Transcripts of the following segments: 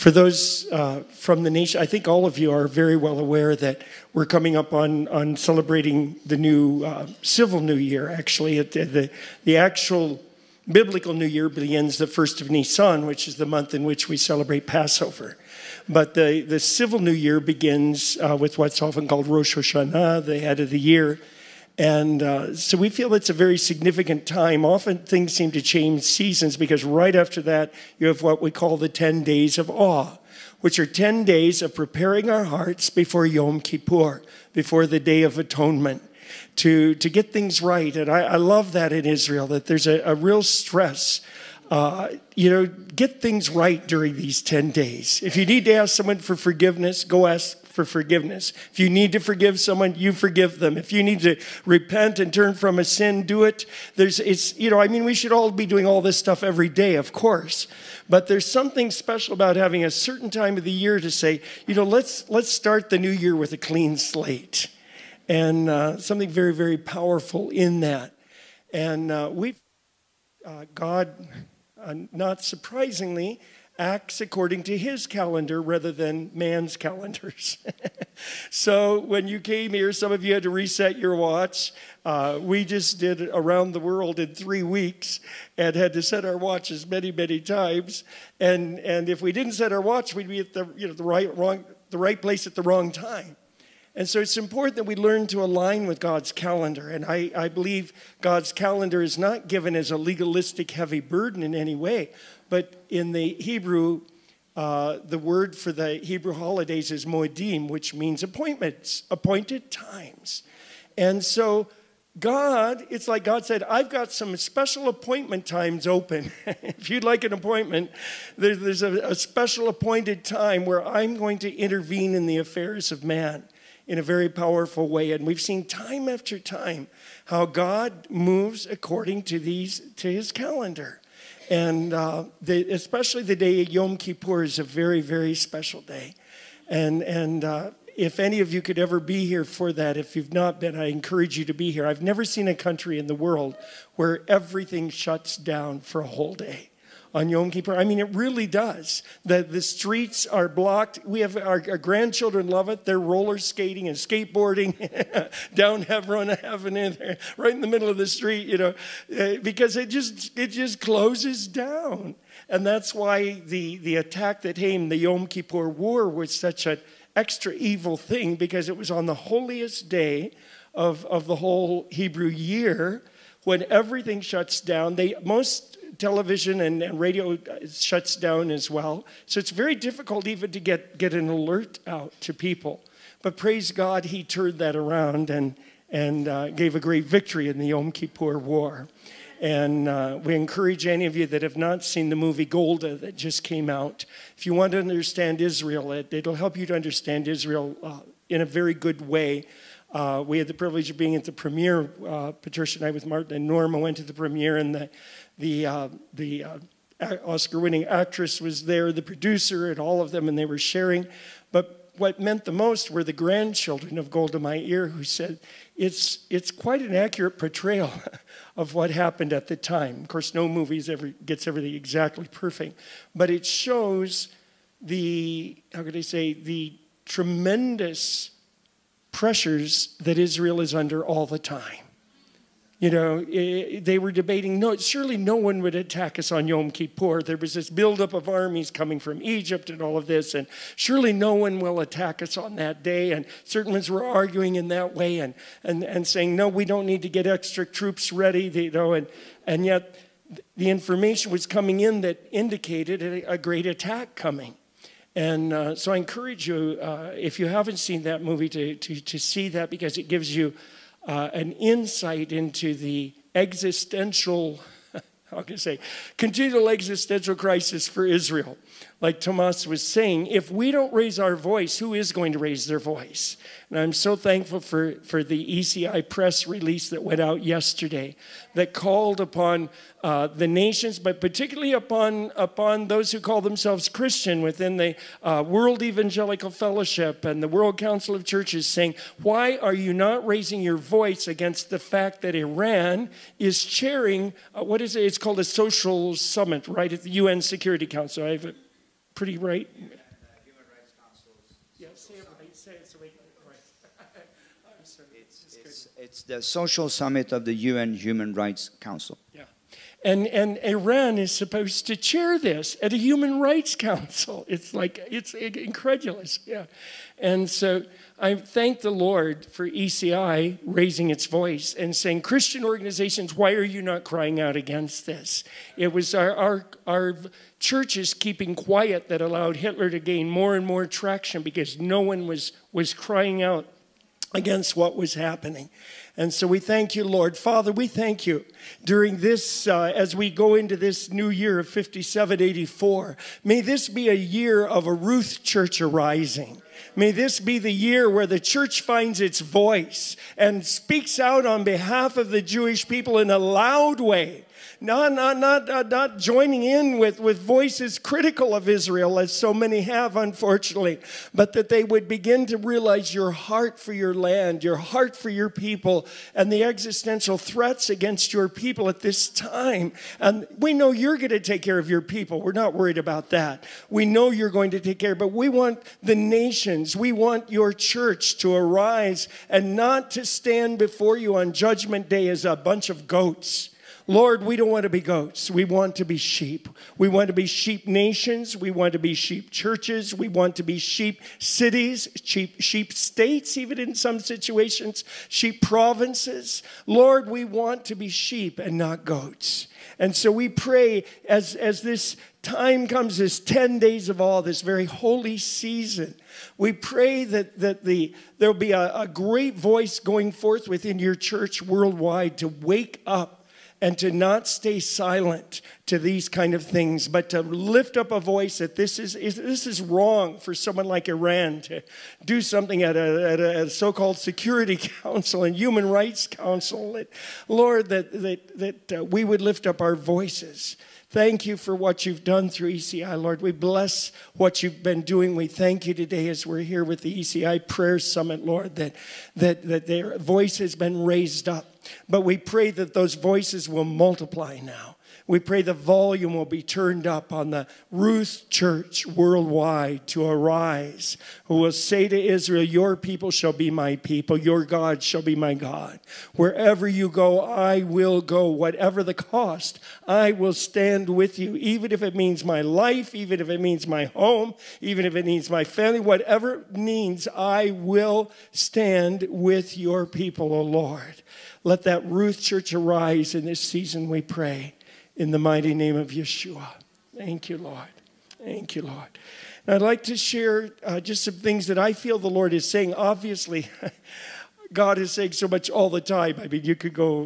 For those from the nation, I think all of you are very well aware that we're coming up on celebrating the new civil New Year. Actually, the actual biblical New Year begins the 1st of Nisan, which is the month in which we celebrate Passover. But the civil New Year begins with what's often called Rosh Hashanah, the head of the year. And so we feel it's a very significant time. Often things seem to change seasons because right after that, you have what we call the 10 days of awe, which are 10 days of preparing our hearts before Yom Kippur, before the Day of Atonement, to get things right. And I love that in Israel, that there's a real stress. Get things right during these 10 days. If you need to ask someone for forgiveness, go ask for forgiveness. If you need to forgive someone, you forgive them. If you need to repent and turn from a sin, do it. We should all be doing all this stuff every day, of course. But there's something special about having a certain time of the year to say, let's start the new year with a clean slate. And something very, very powerful in that. And God, not surprisingly, acts according to his calendar rather than man's calendars. So when you came here, some of you had to reset your watch. We just did around the world in 3 weeks and had to set our watches many, many times. And if we didn't set our watch, we'd be at the right place at the wrong time. And so it's important that we learn to align with God's calendar. And I believe God's calendar is not given as a legalistic, heavy burden in any way. But in the Hebrew, the word for the Hebrew holidays is moedim, which means appointments, appointed times. And so it's like God said, I've got some special appointment times open. If you'd like an appointment, there's a special appointed time where I'm going to intervene in the affairs of man in a very powerful way. And we've seen time after time how God moves according to his calendar. And especially the day of Yom Kippur is a very, very special day. And if any of you could ever be here for that, if you've not been, I encourage you to be here. I've never seen a country in the world where everything shuts down for a whole day on Yom Kippur. I mean, it really does. The streets are blocked. We have our grandchildren love it. They're roller skating and skateboarding down Hebron Avenue, right in the middle of the street, because it just closes down. And that's why the attack that came, the Yom Kippur War, was such an extra evil thing, because it was on the holiest day of the whole Hebrew year when everything shuts down. Most television and radio shuts down as well. So it's very difficult even to get an alert out to people. But praise God, he turned that around and gave a great victory in the Yom Kippur War. And we encourage any of you that have not seen the movie Golda that just came out. If you want to understand Israel, it'll help you to understand Israel in a very good way. We had the privilege of being at the premiere. Patricia and I with Martin and Norma went to the premiere, and the Oscar-winning actress was there, the producer, and all of them, and they were sharing. But what meant the most were the grandchildren of Golda Meir, who said, it's quite an accurate portrayal of what happened at the time. Of course, no movie gets everything exactly perfect, but it shows the tremendous pressures that Israel is under all the time. They were debating, surely no one would attack us on Yom Kippur. There was this buildup of armies coming from Egypt and all of this, and surely no one will attack us on that day. And certain ones were arguing in that way and saying, no, we don't need to get extra troops ready, and yet the information was coming in that indicated a great attack coming. And so I encourage you, if you haven't seen that movie, to see that, because it gives you an insight into the continual existential crisis for Israel. Like Thomas was saying, if we don't raise our voice, who is going to raise their voice? And I'm so thankful for the ECI press release that went out yesterday that called upon the nations, but particularly upon those who call themselves Christian within the World Evangelical Fellowship and the World Council of Churches, saying, why are you not raising your voice against the fact that Iran is chairing, it's called a social summit, right, at the UN Security Council. pretty right? Human Rights Council's. Yeah, say it right. Say it so we get it right. I'm sorry. It's the Social Summit of the UN Human Rights Council. Yeah. And Iran is supposed to chair this at a Human Rights Council. It's like, it's incredulous, yeah. And so I thank the Lord for ECI raising its voice and saying, Christian organizations, why are you not crying out against this? It was our churches keeping quiet that allowed Hitler to gain more and more traction because no one was crying out against what was happening. And so we thank you, Lord. Father, we thank you during this, as we go into this new year of 5784. May this be a year of a Ruth church arising. May this be the year where the church finds its voice and speaks out on behalf of the Jewish people in a loud way. Not joining in with voices critical of Israel, as so many have, unfortunately, but that they would begin to realize your heart for your land, your heart for your people, and the existential threats against your people at this time. And we know you're going to take care of your people. We're not worried about that. We know you're going to take care, but we want the nations, we want your church to arise and not to stand before you on Judgment Day as a bunch of goats. Lord, we don't want to be goats. We want to be sheep. We want to be sheep nations. We want to be sheep churches. We want to be sheep cities, sheep states, even in some situations, sheep provinces. Lord, we want to be sheep and not goats. And so we pray as this time comes, this 10 days of all, this very holy season, we pray that there'll be a great voice going forth within your church worldwide to wake up and to not stay silent to these kind of things, but to lift up a voice that this is wrong for someone like Iran to do something at a so-called Security Council and Human Rights Council. Lord, that we would lift up our voices. Thank you for what you've done through ECI, Lord. We bless what you've been doing. We thank you today as we're here with the ECI Prayer Summit, Lord, that their voice has been raised up. But we pray that those voices will multiply now. We pray the volume will be turned up on the Ruth Church worldwide to arise, who will say to Israel, your people shall be my people, your God shall be my God. Wherever you go, I will go. Whatever the cost, I will stand with you, even if it means my life, even if it means my home, even if it means my family, whatever it means, I will stand with your people, O Lord. Let that Ruth Church arise in this season, we pray. In the mighty name of Yeshua. Thank you, Lord. Thank you, Lord. And I'd like to share just some things that I feel the Lord is saying. Obviously, God is saying so much all the time. I mean, you could go,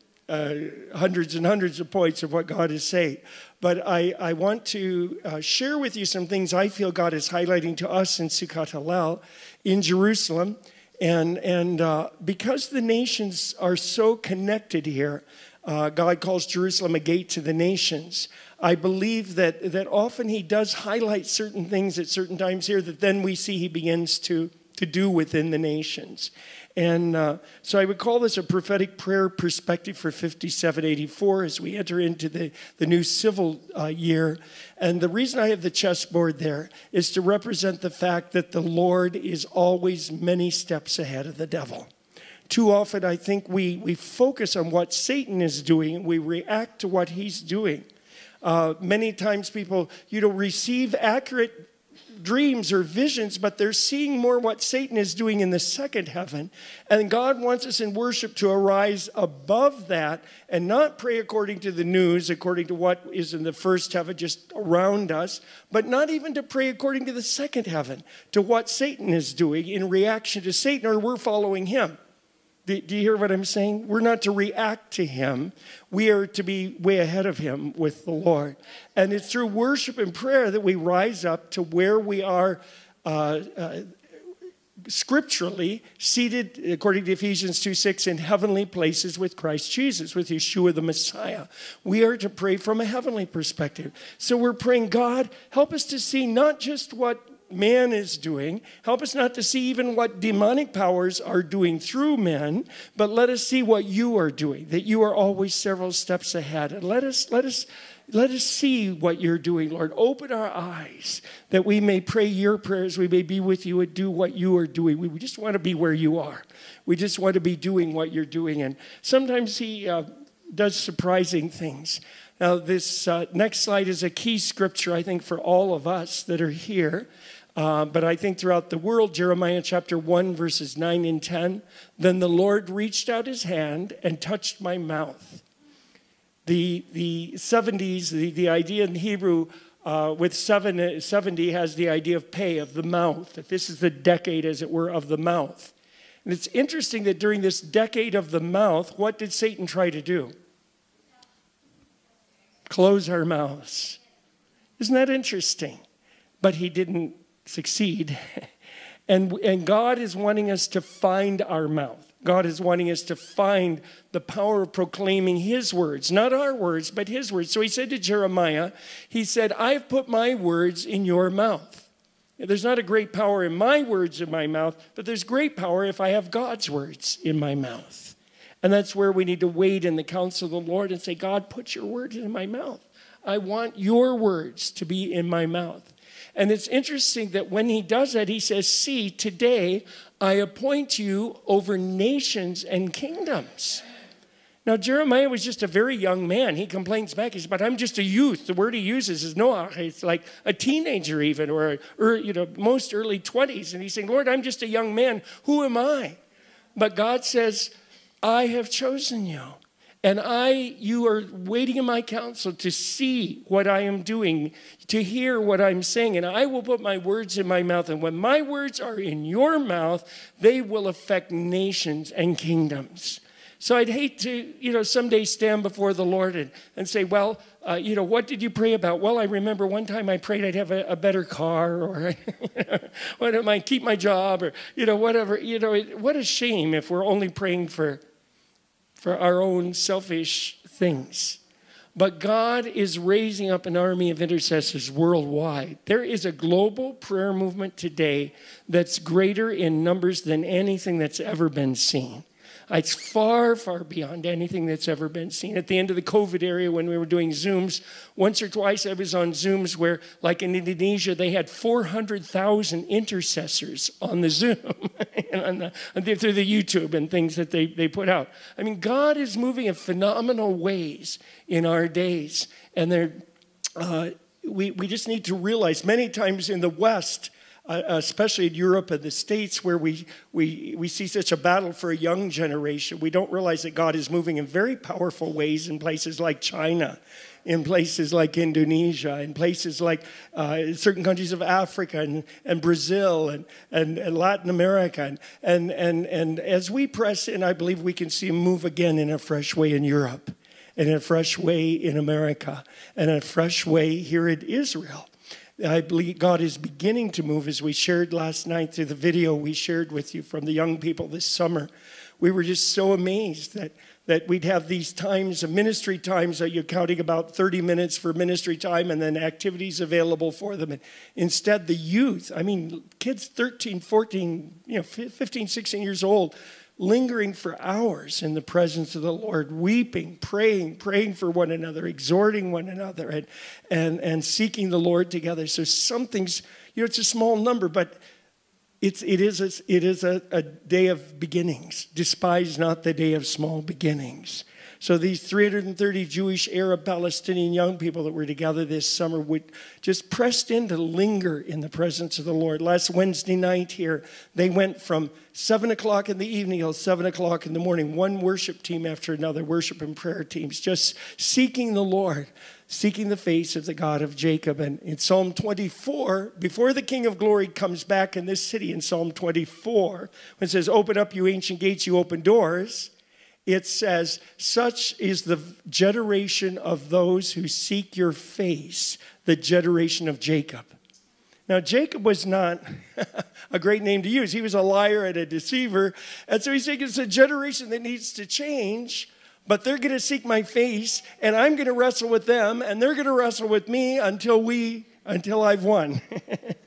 hundreds and hundreds of points of what God is saying. But I want to share with you some things I feel God is highlighting to us in Succat Hallel in Jerusalem. And because the nations are so connected here, God calls Jerusalem a gate to the nations. I believe that often he does highlight certain things at certain times here that then we see he begins to do within the nations. And so I would call this a prophetic prayer perspective for 5784 as we enter into the new civil year. And the reason I have the chessboard there is to represent the fact that the Lord is always many steps ahead of the devil. Too often, I think we focus on what Satan is doing and we react to what he's doing. Many times people, receive accurate dreams or visions, but they're seeing more what Satan is doing in the second heaven. And God wants us in worship to arise above that and not pray according to the news, according to what is in the first heaven just around us, but not even to pray according to the second heaven, to what Satan is doing in reaction to Satan, or we're following him. Do you hear what I'm saying? We're not to react to him. We are to be way ahead of him with the Lord. And it's through worship and prayer that we rise up to where we are scripturally seated, according to Ephesians 2:6, in heavenly places with Christ Jesus, with Yeshua the Messiah. We are to pray from a heavenly perspective. So we're praying, God, help us to see not just what man is doing. Help us not to see even what demonic powers are doing through men, but let us see what you are doing, that you are always several steps ahead. And let us let us see what you're doing, Lord. Open our eyes that we may pray your prayers. We may be with you and do what you are doing. We just want to be where you are. We just want to be doing what you're doing. And sometimes he does surprising things. Now, this next slide is a key scripture, I think, for all of us that are here. But I think throughout the world, Jeremiah chapter 1, verses 9 and 10, then the Lord reached out his hand and touched my mouth. The 70s, the idea in Hebrew with 70 has the idea of pay, of the mouth, that this is the decade, as it were, of the mouth. And it's interesting that during this decade of the mouth, what did Satan try to do? Close our mouths. Isn't that interesting? But he didn't succeed. And God is wanting us to find our mouth. God is wanting us to find the power of proclaiming his words, not our words, but his words. So he said to Jeremiah, he said, I've put my words in your mouth. There's not a great power in my words in my mouth, but there's great power if I have God's words in my mouth. And that's where we need to wait in the counsel of the Lord and say, God, put your words in my mouth. I want your words to be in my mouth. And it's interesting that when he does that, he says, see, today I appoint you over nations and kingdoms. Now, Jeremiah was just a very young man. He complains back. He says, but I'm just a youth. The word he uses is Noah. It's like a teenager even, or most early 20s. And he's saying, Lord, I'm just a young man. Who am I? But God says, I have chosen you. And you are waiting in my counsel to see what I am doing, to hear what I'm saying. And I will put my words in my mouth. And when my words are in your mouth, they will affect nations and kingdoms. So I'd hate to, someday stand before the Lord and say, well, what did you pray about? Well, I remember one time I prayed I'd have a better car, or what am I, keep my job, or, whatever. What a shame if we're only praying for our own selfish things. But God is raising up an army of intercessors worldwide. There is a global prayer movement today that's greater in numbers than anything that's ever been seen. It's far, far beyond anything that's ever been seen. At the end of the COVID era, when we were doing Zooms, once or twice I was on Zooms where, like in Indonesia, they had 400,000 intercessors on the Zoom, through the YouTube and things that they put out. I mean, God is moving in phenomenal ways in our days. And we just need to realize many times in the West, especially in Europe and the States, where we see such a battle for a young generation, we don't realize that God is moving in very powerful ways in places like China, in places like Indonesia, in places like certain countries of Africa and Brazil and Latin America. And as we press in, I believe we can see him move again in a fresh way in Europe, and in a fresh way in America, and in a fresh way here in Israel. I believe God is beginning to move, as we shared last night through the video we shared with you from the young people this summer. We were just so amazed that we'd have these times, ministry times, that you're counting about 30 minutes for ministry time and then activities available for them. And instead, the youth, kids 13, 14, 15, 16 years old, lingering for hours in the presence of the Lord, weeping, praying for one another, exhorting one another, and seeking the Lord together. So something's, it's a small number, but it is a day of beginnings. Despise not the day of small beginnings. So these 330 Jewish, Arab, Palestinian young people that were together this summer would just pressed in to linger in the presence of the Lord. Last Wednesday night here, they went from 7 o'clock in the evening till 7 o'clock in the morning, one worship team after another, worship and prayer teams, just seeking the Lord, seeking the face of the God of Jacob. And in Psalm 24, before the King of Glory comes back in this city, in Psalm 24, when it says, open up, you ancient gates, you open doors, it says, such is the generation of those who seek your face, the generation of Jacob. Now, Jacob was not a great name to use. He was a liar and a deceiver. And so he's saying it's a generation that needs to change, but they're going to seek my face, and I'm going to wrestle with them, and they're going to wrestle with me until I've won.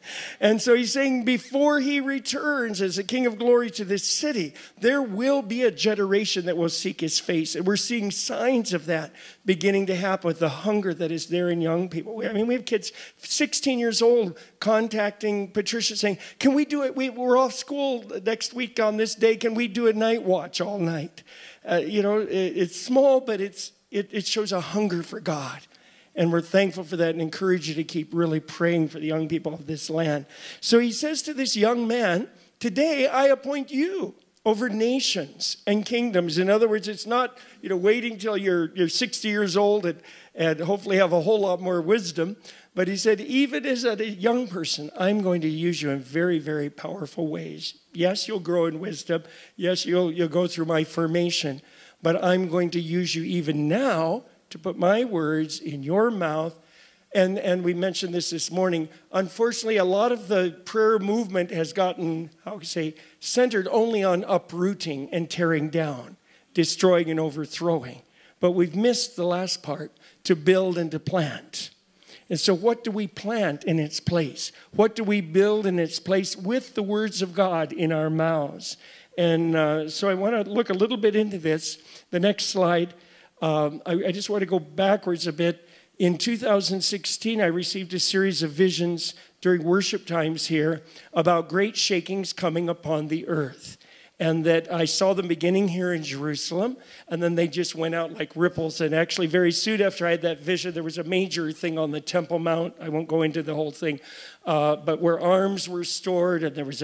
And so he's saying before he returns as the King of Glory to this city, there will be a generation that will seek his face. And we're seeing signs of that beginning to happen with the hunger that is there in young people. I mean, we have kids 16 years old contacting Patricia saying, can we do it? We're off school next week on this day. Can we do a night watch all night? It's small, but it shows a hunger for God. And we're thankful for that and encourage you to keep really praying for the young people of this land. So he says to this young man, today I appoint you over nations and kingdoms. In other words, it's not waiting till you're 60 years old and hopefully have a whole lot more wisdom. But he said, even as a young person, I'm going to use you in very, very powerful ways. Yes, you'll grow in wisdom. Yes, you'll go through my formation. But I'm going to use you even now to put my words in your mouth. And we mentioned this morning. Unfortunately, a lot of the prayer movement has gotten, centered only on uprooting and tearing down, destroying and overthrowing. But we've missed the last part, to build and to plant. And so what do we plant in its place? What do we build in its place with the words of God in our mouths? And so I want to look a little bit into this. The next slide. I just want to go backwards a bit. In 2016, I received a series of visions during worship times here about great shakings coming upon the earth. And that I saw them beginning here in Jerusalem, and then they just went out like ripples. And actually, very soon after I had that vision, there was a major thing on the Temple Mount. I won't go into the whole thing, but where arms were stored, and there was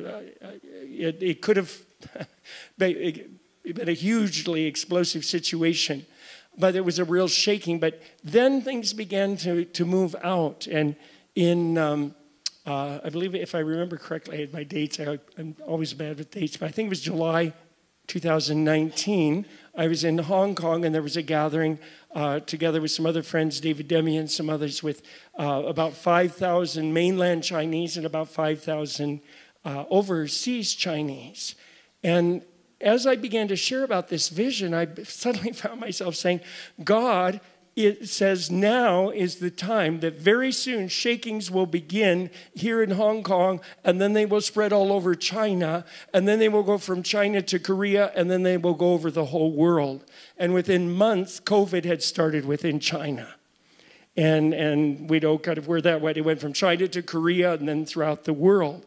it could have been a hugely explosive situation, but it was a real shaking. But then things began to move out, and in I believe, if I remember correctly, I had my dates. I'm always bad with dates, but I think it was July 2019. I was in Hong Kong, and there was a gathering together with some other friends, David Demi and some others, with about 5,000 mainland Chinese and about 5,000 overseas Chinese. And as I began to share about this vision, I suddenly found myself saying, God, it says now is the time that very soon shakings will begin here in Hong Kong, and then they will spread all over China, and then they will go from China to Korea, and then they will go over the whole world. And within months, COVID had started within China. And we know kind of where that went. It went from China to Korea and then throughout the world.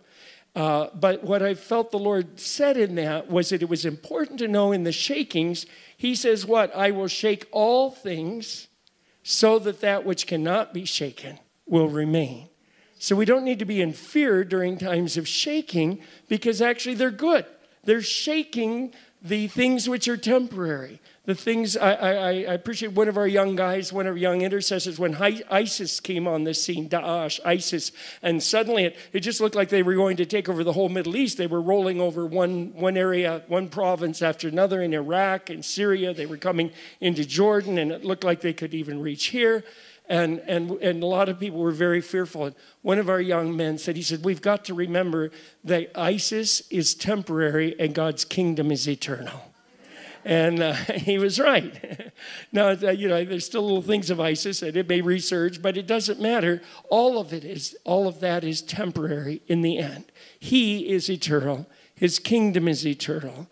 But what I felt the Lord said in that was that it was important to know in the shakings, he says what? I will shake all things so that that which cannot be shaken will remain. So we don't need to be in fear during times of shaking, because actually they're good. They're shaking the things which are temporary. The things, I appreciate one of our young guys, one of our young intercessors, when ISIS came on the scene, Daesh, ISIS, and suddenly it just looked like they were going to take over the whole Middle East. They were rolling over one area, one province after another in Iraq and Syria. They were coming into Jordan, and it looked like they could even reach here. And a lot of people were very fearful. And one of our young men said, he said, we've got to remember that ISIS is temporary and God's kingdom is eternal. And he was right. Now, there's still little things of ISIS, and it may resurge, but it doesn't matter. All of that is temporary in the end. He is eternal. His kingdom is eternal.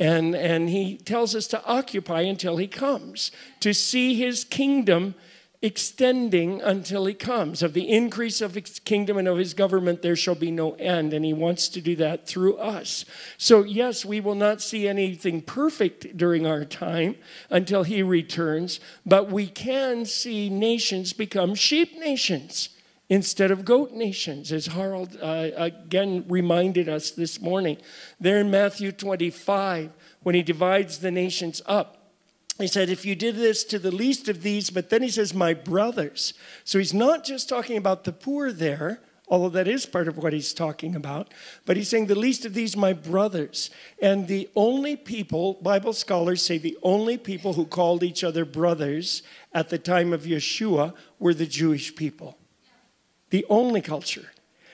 And he tells us to occupy until he comes, to see his kingdom extending until he comes. Of the increase of his kingdom and of his government, there shall be no end. And he wants to do that through us. So yes, we will not see anything perfect during our time until he returns, but we can see nations become sheep nations instead of goat nations, as Harold again reminded us this morning. There in Matthew 25, when he divides the nations up, he said, if you did this to the least of these, but then he says, my brothers. So he's not just talking about the poor there, although that is part of what he's talking about, but he's saying the least of these, my brothers. And the only people, Bible scholars say the only people who called each other brothers at the time of Yeshua were the Jewish people. The only culture.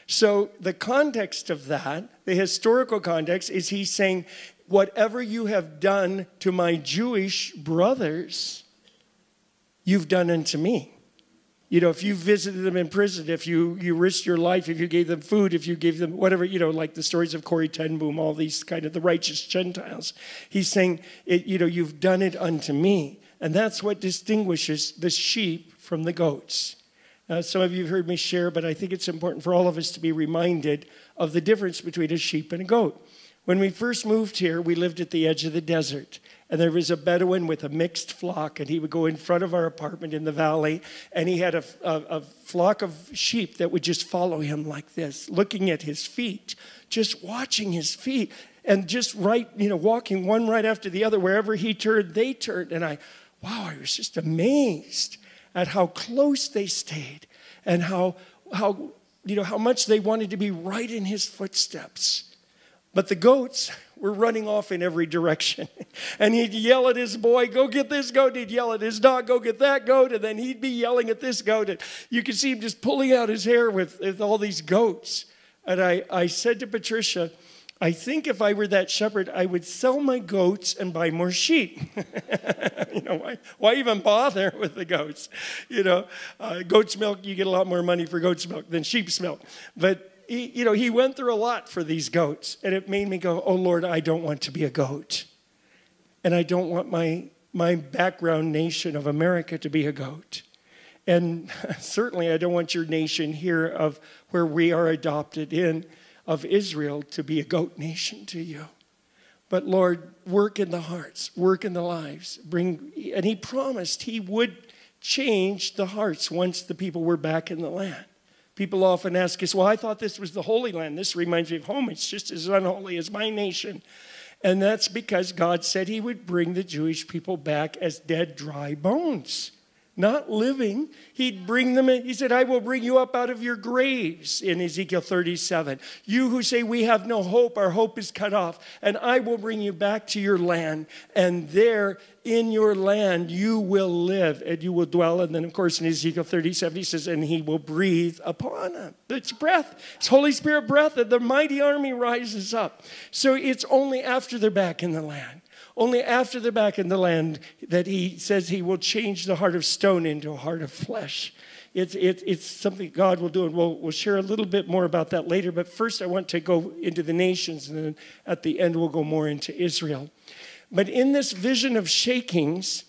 So the context of that, the historical context, is he's saying, whatever you have done to my Jewish brothers, you've done unto me. You know, if you visited them in prison, if you risked your life, if you gave them food, if you gave them whatever, you know, like the stories of Corrie ten Boom, all these kind of the righteous Gentiles. He's saying, you know, you've done it unto me. And that's what distinguishes the sheep from the goats. Some of you have heard me share, but I think it's important for all of us to be reminded of the difference between a sheep and a goat. When we first moved here, we lived at the edge of the desert. And there was a Bedouin with a mixed flock, and he would go in front of our apartment in the valley, and he had a flock of sheep that would just follow him like this, looking at his feet, just watching his feet, and just walking one right after the other. Wherever he turned, they turned. And I was just amazed at how close they stayed and how much they wanted to be right in his footsteps. But the goats were running off in every direction. And he'd yell at his boy, go get this goat. He'd yell at his dog, go get that goat. And then he'd be yelling at this goat. And you could see him just pulling out his hair with all these goats. And I said to Patricia, I think if I were that shepherd, I would sell my goats and buy more sheep. You know, why even bother with the goats? You know, goat's milk, you get a lot more money for goat's milk than sheep's milk. But he went through a lot for these goats. And it made me go, oh, Lord, I don't want to be a goat. And I don't want my background nation of America to be a goat. And certainly I don't want your nation here of where we are adopted in, of Israel, to be a goat nation to you. But Lord, work in the hearts, work in the lives. And he promised he would change the hearts once the people were back in the land. People often ask us, well, I thought this was the Holy Land. This reminds me of home. It's just as unholy as my nation. And that's because God said he would bring the Jewish people back as dead, dry bones. Not living. He'd bring them in. He said, I will bring you up out of your graves in Ezekiel 37. You who say we have no hope, our hope is cut off. And I will bring you back to your land. And there in your land you will live and you will dwell. And then, of course, in Ezekiel 37, he says, and he will breathe upon them. It's breath. It's Holy Spirit breath. And the mighty army rises up. So it's only after they're back in the land. Only after they're back in the land that he says he will change the heart of stone into a heart of flesh. It's something God will do, and we'll share a little bit more about that later. But first I want to go into the nations, and then at the end we'll go more into Israel. But in this vision of shakings,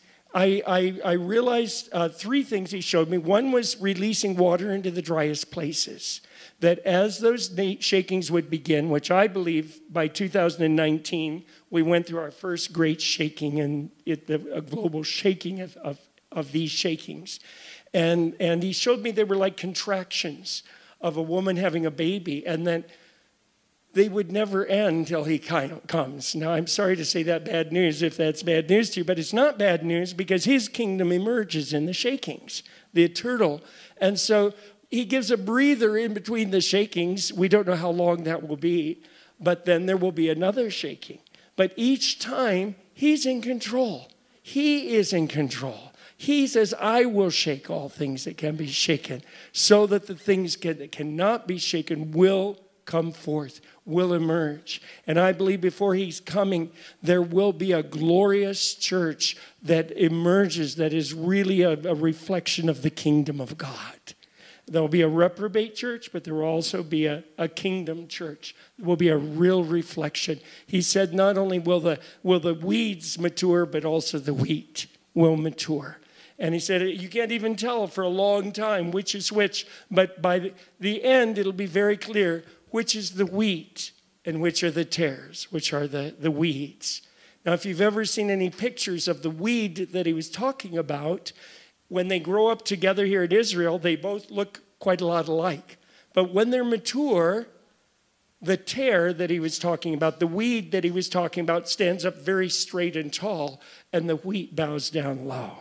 I realized three things he showed me. One was releasing water into the driest places. That as those shakings would begin, which I believe by 2019, we went through our first great shaking and a global shaking of these shakings. And he showed me they were like contractions of a woman having a baby, and then they would never end till he kind of comes. Now, I'm sorry to say that bad news if that's bad news to you, but it's not bad news because his kingdom emerges in the shakings, the eternal. And so he gives a breather in between the shakings. We don't know how long that will be, but then there will be another shaking. But each time, he's in control. He is in control. He says, I will shake all things that can be shaken, so that the things that cannot be shaken will come forth, will emerge. And I believe before he's coming, there will be a glorious church that emerges that is really a reflection of the kingdom of God. There will be a reprobate church, but there will also be a kingdom church. There will be a real reflection. He said not only will the weeds mature, but also the wheat will mature. And he said you can't even tell for a long time which is which, but by the end it'll be very clear which is the wheat and which are the tares, which are the weeds. Now, if you've ever seen any pictures of the weed that he was talking about, when they grow up together here in Israel, they both look quite a lot alike. But when they're mature, the tare that he was talking about, the weed that he was talking about, stands up very straight and tall, and the wheat bows down low.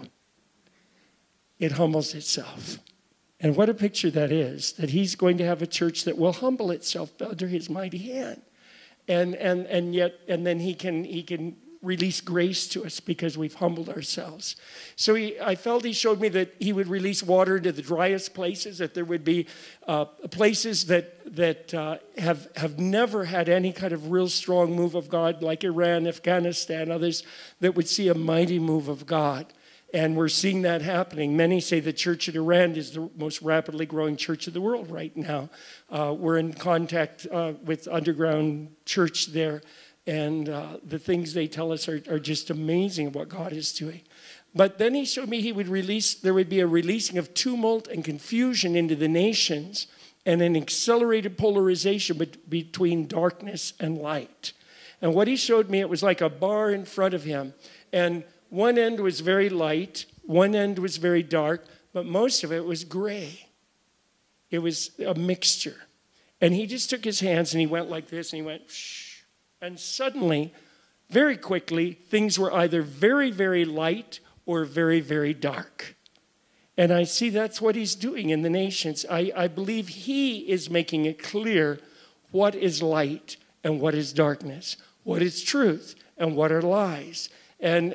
It humbles itself. And what a picture that is, that he's going to have a church that will humble itself under his mighty hand. And then he can release grace to us because we've humbled ourselves. So I felt he showed me that he would release water into the driest places, that there would be places that have never had any kind of real strong move of God, like Iran, Afghanistan, others, that would see a mighty move of God. And we're seeing that happening. Many say the church in Iran is the most rapidly growing church of the world right now. We're in contact with underground church there. And the things they tell us are just amazing what God is doing. But then he showed me there would be a releasing of tumult and confusion into the nations and an accelerated polarization between darkness and light. And what he showed me, it was like a bar in front of him. And one end was very light, one end was very dark, but most of it was gray. It was a mixture. And he just took his hands and he went like this and he went, shh. And suddenly, very quickly, things were either very, very light or very, very dark. And I see that's what he's doing in the nations. I believe he is making it clear what is light and what is darkness, what is truth and what are lies. And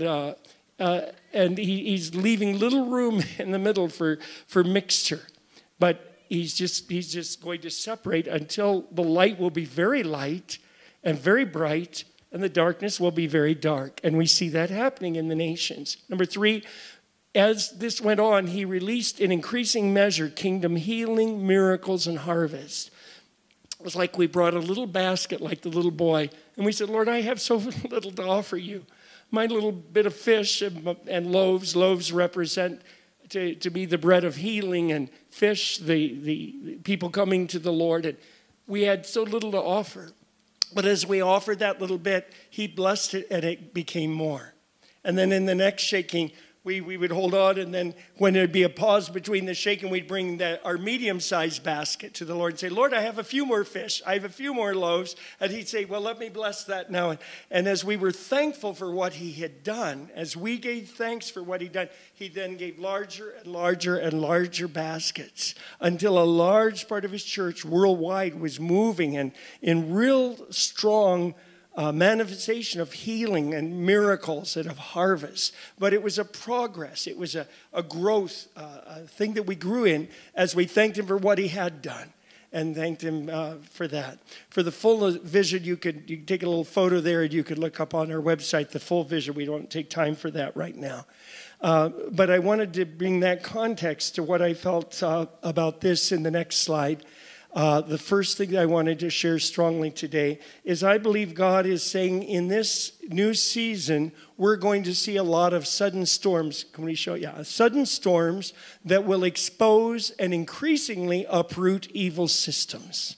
he's leaving little room in the middle for mixture. But he's just going to separate until the light will be very light and very bright, and the darkness will be very dark. And we see that happening in the nations. Number 3, as this went on, he released in increasing measure kingdom healing, miracles, and harvest. It was like we brought a little basket like the little boy, and we said, Lord, I have so little to offer you. My little bit of fish and loaves. Loaves represent to be the bread of healing, and fish, the people coming to the Lord. And we had so little to offer. But as we offered that little bit, he blessed it and it became more. And then in the next shaking, we would hold on, and then when there'd be a pause between the shaking, we'd bring our medium-sized basket to the Lord and say, Lord, I have a few more fish. I have a few more loaves. And he'd say, well, let me bless that now. And as we were thankful for what he had done, as we gave thanks for what he'd done, he then gave larger and larger and larger baskets until a large part of his church worldwide was moving and in real strong manifestation of healing and miracles and of harvest. But it was a progress. It was a growth, a thing that we grew in as we thanked him for what he had done and thanked him for that. For the full vision, you could take a little photo there and you could look up on our website the full vision. We don't take time for that right now. But I wanted to bring that context to what I felt about this in the next slide. The first thing that I wanted to share strongly today is I believe God is saying in this new season, we're going to see a lot of sudden storms. Can we show? Yeah, sudden storms that will expose and increasingly uproot evil systems.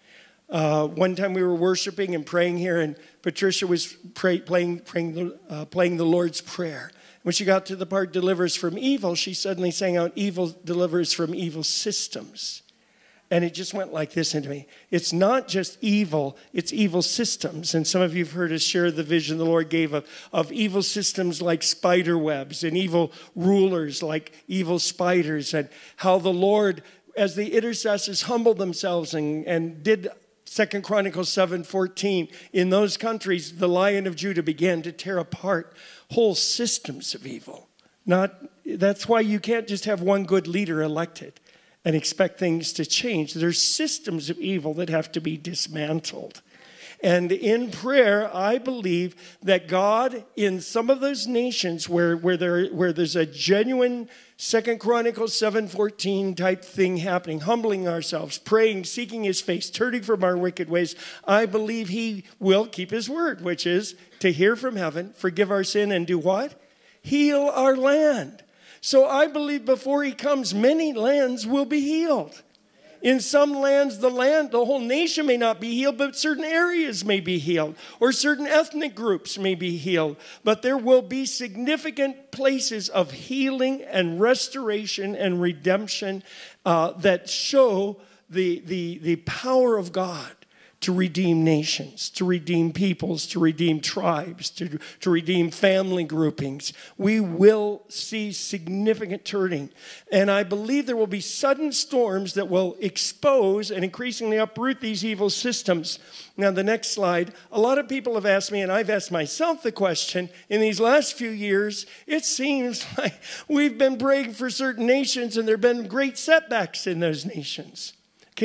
One time we were worshiping and praying here, and Patricia was playing the Lord's Prayer. When she got to the part delivers from evil, she suddenly sang out, evil delivers from evil systems. And it just went like this into me. It's not just evil, it's evil systems. And some of you have heard us share the vision the Lord gave of evil systems like spider webs and evil rulers like evil spiders, and how the Lord, as the intercessors humbled themselves and did 2 Chronicles 7:14, in those countries, the Lion of Judah began to tear apart whole systems of evil. That's why you can't just have one good leader elected and expect things to change. There's systems of evil that have to be dismantled. And in prayer, I believe that God, in some of those nations where there's a genuine 2 Chronicles 7:14 type thing happening, humbling ourselves, praying, seeking his face, turning from our wicked ways, I believe he will keep his word, which is to hear from heaven, forgive our sin, and do what? Heal our land. So I believe before he comes, many lands will be healed. In some lands, the whole nation may not be healed, but certain areas may be healed, or certain ethnic groups may be healed. But there will be significant places of healing and restoration and redemption that show the power of God to redeem nations, to redeem peoples, to redeem tribes, to redeem family groupings. We will see significant turning. And I believe there will be sudden storms that will expose and increasingly uproot these evil systems. Now, the next slide. A lot of people have asked me, and I've asked myself the question, in these last few years, it seems like we've been praying for certain nations and there have been great setbacks in those nations. Okay?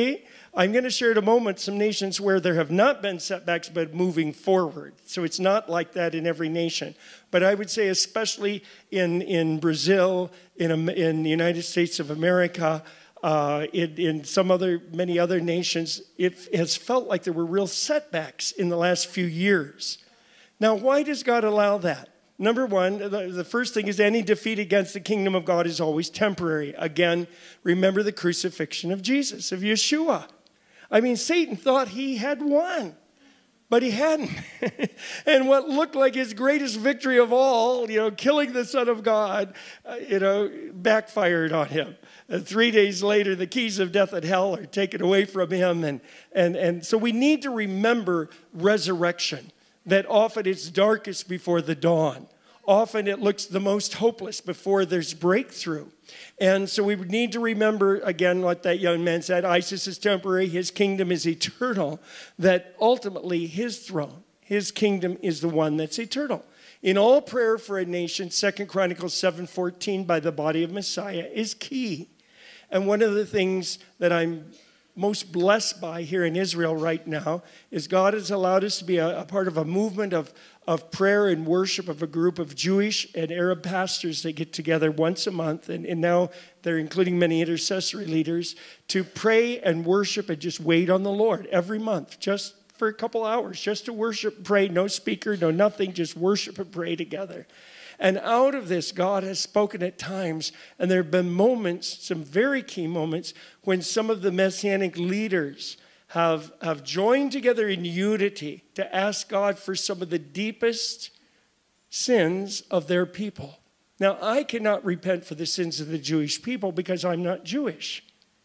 I'm going to share in a moment some nations where there have not been setbacks, but moving forward. So it's not like that in every nation. But I would say especially in Brazil, in the United States of America, in many other nations, it has felt like there were real setbacks in the last few years. Now, why does God allow that? Number one, the first thing is any defeat against the kingdom of God is always temporary. Again, remember the crucifixion of Jesus, of Yeshua. I mean, Satan thought he had won, but he hadn't. And what looked like his greatest victory of all, killing the Son of God, backfired on him. 3 days later, the keys of death and hell are taken away from him. And so we need to remember resurrection, that often it's darkest before the dawn. Often it looks the most hopeless before there's breakthrough. And so we need to remember, again, what that young man said, ISIS is temporary, his kingdom is eternal, that ultimately his throne, his kingdom is the one that's eternal. In all prayer for a nation, 2 Chronicles 7:14, by the body of Messiah, is key. And one of the things that I'm most blessed by here in Israel right now is God has allowed us to be a part of a movement of prayer and worship of a group of Jewish and Arab pastors that get together once a month. And now they're including many intercessory leaders to pray and worship and just wait on the Lord every month, just for a couple hours, just to worship and pray. No speaker, no nothing, just worship and pray together. And out of this, God has spoken at times, and there have been moments, some very key moments, when some of the Messianic leaders have joined together in unity to ask God for some of the deepest sins of their people. Now, I cannot repent for the sins of the Jewish people because I'm not Jewish.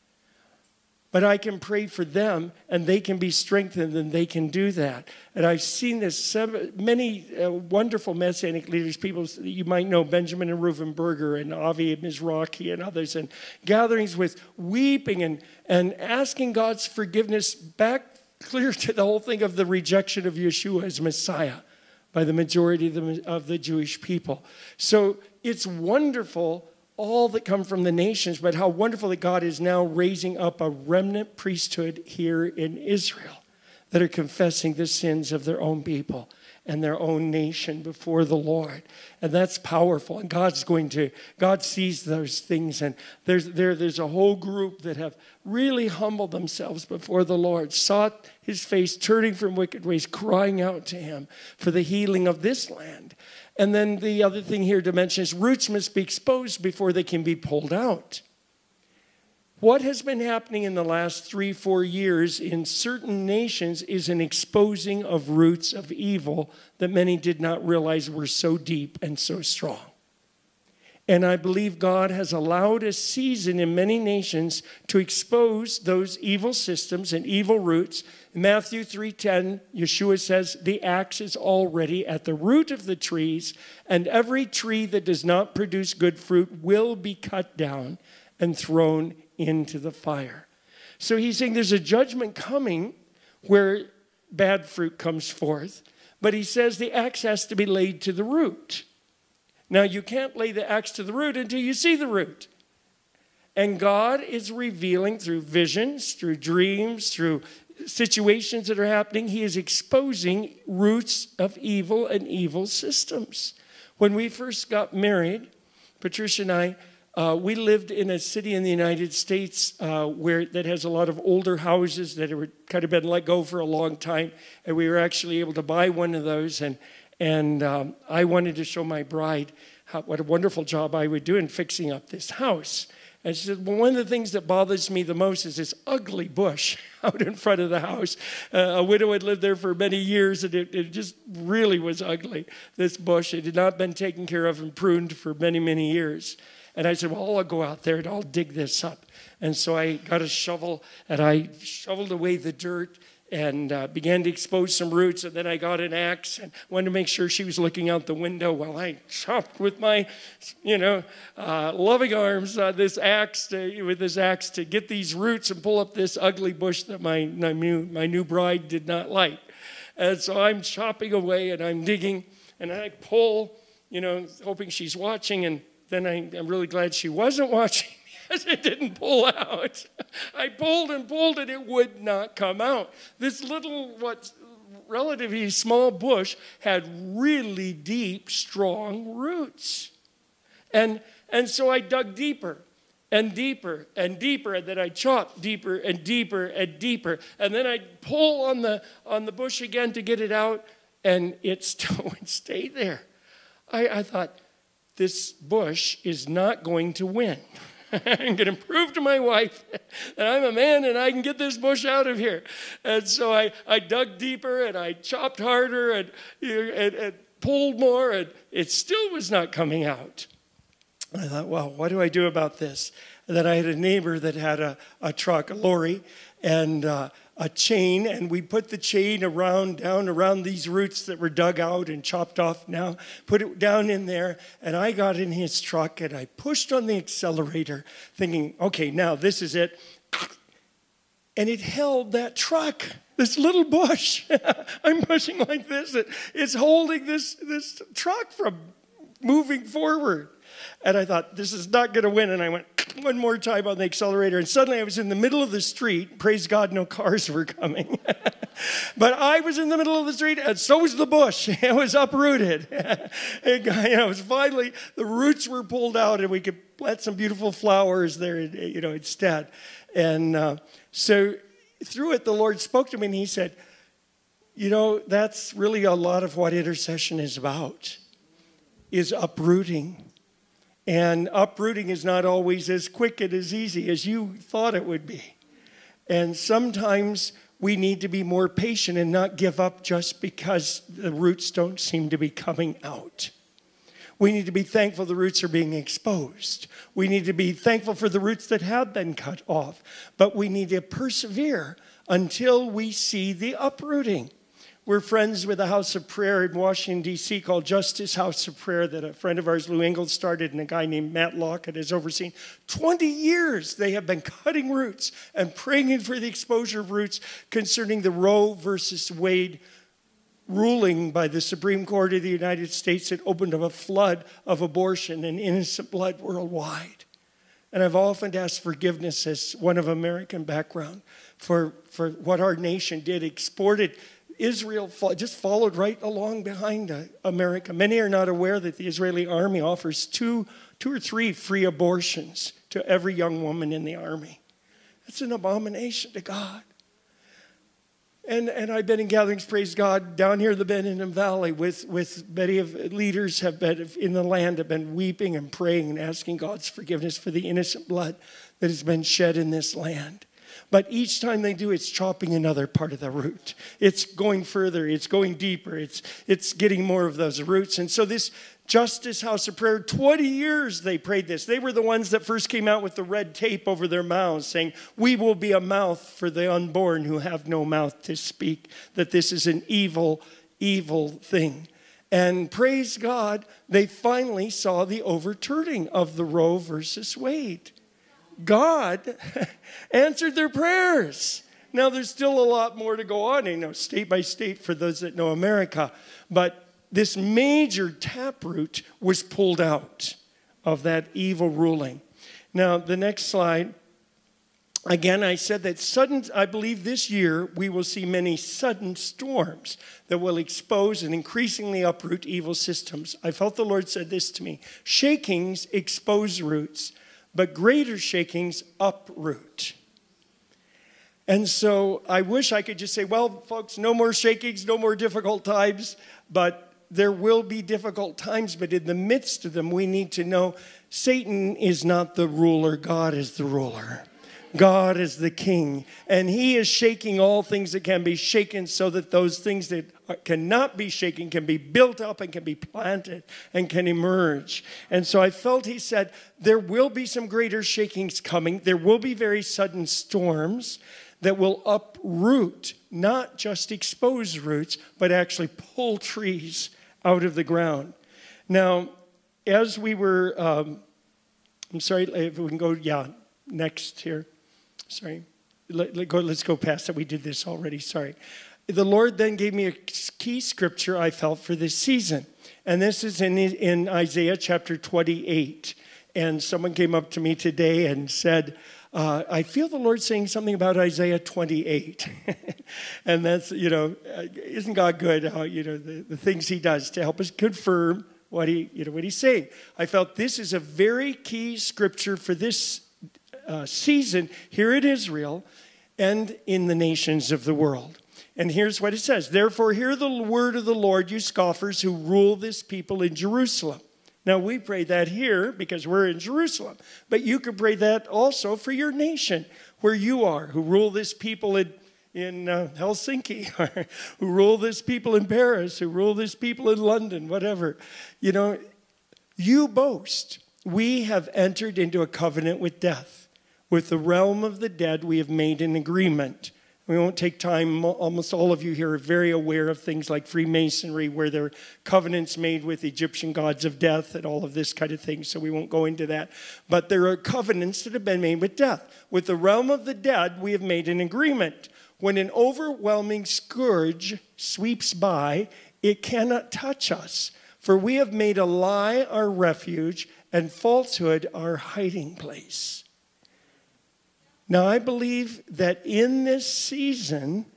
But I can pray for them, and they can be strengthened, and they can do that. And I've seen this, many wonderful Messianic leaders, people that you might know, Benjamin and Reuven Berger and Avi Mizrahi and others, and gatherings with weeping and asking God's forgiveness back clear to the whole thing of the rejection of Yeshua as Messiah by the majority of the Jewish people. So it's wonderful, all that come from the nations, but how wonderful that God is now raising up a remnant priesthood here in Israel that are confessing the sins of their own people and their own nation before the Lord. And that's powerful. And God sees those things. And there's a whole group that have really humbled themselves before the Lord, sought his face, turning from wicked ways, crying out to him for the healing of this land. And then the other thing here to mention is roots must be exposed before they can be pulled out. What has been happening in the last 3-4 years in certain nations is an exposing of roots of evil that many did not realize were so deep and so strong. And I believe God has allowed a season in many nations to expose those evil systems and evil roots. In Matthew 3:10, Yeshua says, the axe is already at the root of the trees, and every tree that does not produce good fruit will be cut down and thrown into the fire. So he's saying there's a judgment coming where bad fruit comes forth, but he says the axe has to be laid to the root. Now, you can't lay the axe to the root until you see the root. And God is revealing through visions, through dreams, through situations that are happening. He is exposing roots of evil and evil systems. When we first got married, Patricia and I, we lived in a city in the United States that has a lot of older houses that have kind of been let go for a long time. And we were actually able to buy one of those. And I wanted to show my bride what a wonderful job I would do in fixing up this house. And she said, well, one of the things that bothers me the most is this ugly bush out in front of the house. A widow had lived there for many years, and it just really was ugly, this bush. It had not been taken care of and pruned for many, many years. And I said, well, I'll go out there and I'll dig this up. And so I got a shovel, and I shoveled away the dirt and began to expose some roots. And then I got an axe and wanted to make sure she was looking out the window while I chopped with my, loving arms this axe to get these roots and pull up this ugly bush that my new bride did not like. And so I'm chopping away and I'm digging and I pull, hoping she's watching. And then I'm really glad she wasn't watching because it didn't pull out. I pulled and pulled and it would not come out. This little, what's relatively small bush had really deep, strong roots. And so I dug deeper and deeper and deeper, and then I chopped deeper and deeper and deeper. And then I'd pull on the bush again to get it out, and it still would stay there. I thought, this bush is not going to win. I'm going to prove to my wife that I'm a man and I can get this bush out of here. And so I dug deeper and I chopped harder and pulled more, and it still was not coming out. I thought, well, what do I do about this? And then I had a neighbor that had a truck, a lorry, and a chain, and we put the chain down around these roots that were dug out and chopped off now, put it down in there, and I got in his truck and I pushed on the accelerator thinking, okay, now this is it. And it held that truck, this little bush. I'm pushing like this. It's holding this truck from moving forward. And I thought, this is not going to win. And I went one more time on the accelerator. And suddenly I was in the middle of the street. Praise God, no cars were coming. But I was in the middle of the street, and so was the bush. It was uprooted. It was finally, the roots were pulled out, and we could plant some beautiful flowers there, instead. And so through it, the Lord spoke to me, and he said, that's really a lot of what intercession is about, is uprooting. And uprooting is not always as quick and as easy as you thought it would be. And sometimes we need to be more patient and not give up just because the roots don't seem to be coming out. We need to be thankful the roots are being exposed. We need to be thankful for the roots that have been cut off. But we need to persevere until we see the uprooting. We're friends with a house of prayer in Washington, D.C. called Justice House of Prayer that a friend of ours, Lou Engle, started, and a guy named Matt Lockett has overseen. 20 years they have been cutting roots and praying for the exposure of roots concerning the Roe versus Wade ruling by the Supreme Court of the United States that opened up a flood of abortion and innocent blood worldwide. And I've often asked forgiveness as one of American background for what our nation did, exported. Israel just followed right along behind America. Many are not aware that the Israeli army offers two or three free abortions to every young woman in the army. That's an abomination to God. And I've been in gatherings, praise God, down here in the Benjamin Valley with many of leaders have been in the land, have been weeping and praying and asking God's forgiveness for the innocent blood that has been shed in this land. But each time they do, it's chopping another part of the root. It's going further. It's going deeper. It's getting more of those roots. And so this Justice House of Prayer, 20 years they prayed this. They were the ones that first came out with the red tape over their mouths saying, we will be a mouth for the unborn who have no mouth to speak, that this is an evil, evil thing. And praise God, they finally saw the overturning of the Roe versus Wade. God answered their prayers. Now, there's still a lot more to go on, state by state for those that know America. But this major taproot was pulled out of that evil ruling. Now, the next slide. Again, I said that I believe this year we will see many sudden storms that will expose and increasingly uproot evil systems. I felt the Lord said this to me. Shakings expose roots, but greater shakings uproot. And so I wish I could just say, well, folks, no more shakings, no more difficult times. But there will be difficult times. But in the midst of them, we need to know Satan is not the ruler. God is the ruler. God is the king. And he is shaking all things that can be shaken so that those things that cannot be shaken can be built up and can be planted and can emerge. And so I felt he said, there will be some greater shakings coming. There will be very sudden storms that will uproot, not just expose roots, but actually pull trees out of the ground. Now, as we were, I'm sorry, if we can go, next here. Sorry. Let's go past that. We did this already. Sorry. The Lord then gave me a key scripture I felt for this season. And this is in Isaiah chapter 28. And someone came up to me today and said, I feel the Lord saying something about Isaiah 28. And that's, isn't God good how, the things he does to help us confirm what he's saying. I felt this is a very key scripture for this season here in Israel and in the nations of the world. And here's what it says. Therefore, hear the word of the Lord, you scoffers who rule this people in Jerusalem. Now, we pray that here because we're in Jerusalem. But you could pray that also for your nation, where you are, who rule this people in Helsinki, or who rule this people in Paris, who rule this people in London, whatever. You boast. We have entered into a covenant with death. With the realm of the dead, we have made an agreement. We won't take time. Almost all of you here are very aware of things like Freemasonry, where there are covenants made with Egyptian gods of death and all of this kind of thing, so we won't go into that. But there are covenants that have been made with death. With the realm of the dead, we have made an agreement. When an overwhelming scourge sweeps by, it cannot touch us, for we have made a lie our refuge and falsehood our hiding place. Now, I believe that in this season,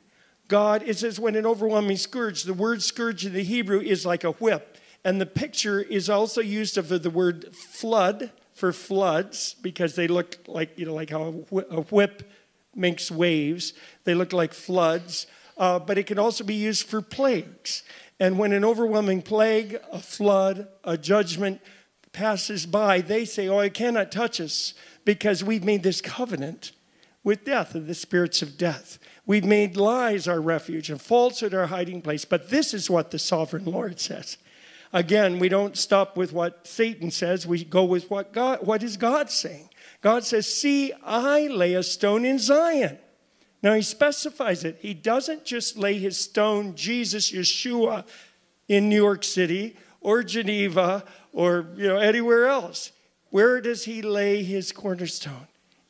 it says when an overwhelming scourge, the word scourge in the Hebrew is like a whip. And the picture is also used of the word flood for floods, because they look like, like how a whip makes waves. They look like floods. But it can also be used for plagues. And when an overwhelming plague, a flood, a judgment passes by, they say, oh, it cannot touch us because we've made this covenant with death and the spirits of death. We've made lies our refuge and falsehood our hiding place. But this is what the sovereign Lord says. Again, we don't stop with what Satan says. We go with what is God saying. God says, see, I lay a stone in Zion. Now he specifies it. He doesn't just lay his stone, Jesus, Yeshua, in New York City or Geneva or anywhere else. Where does he lay his cornerstone?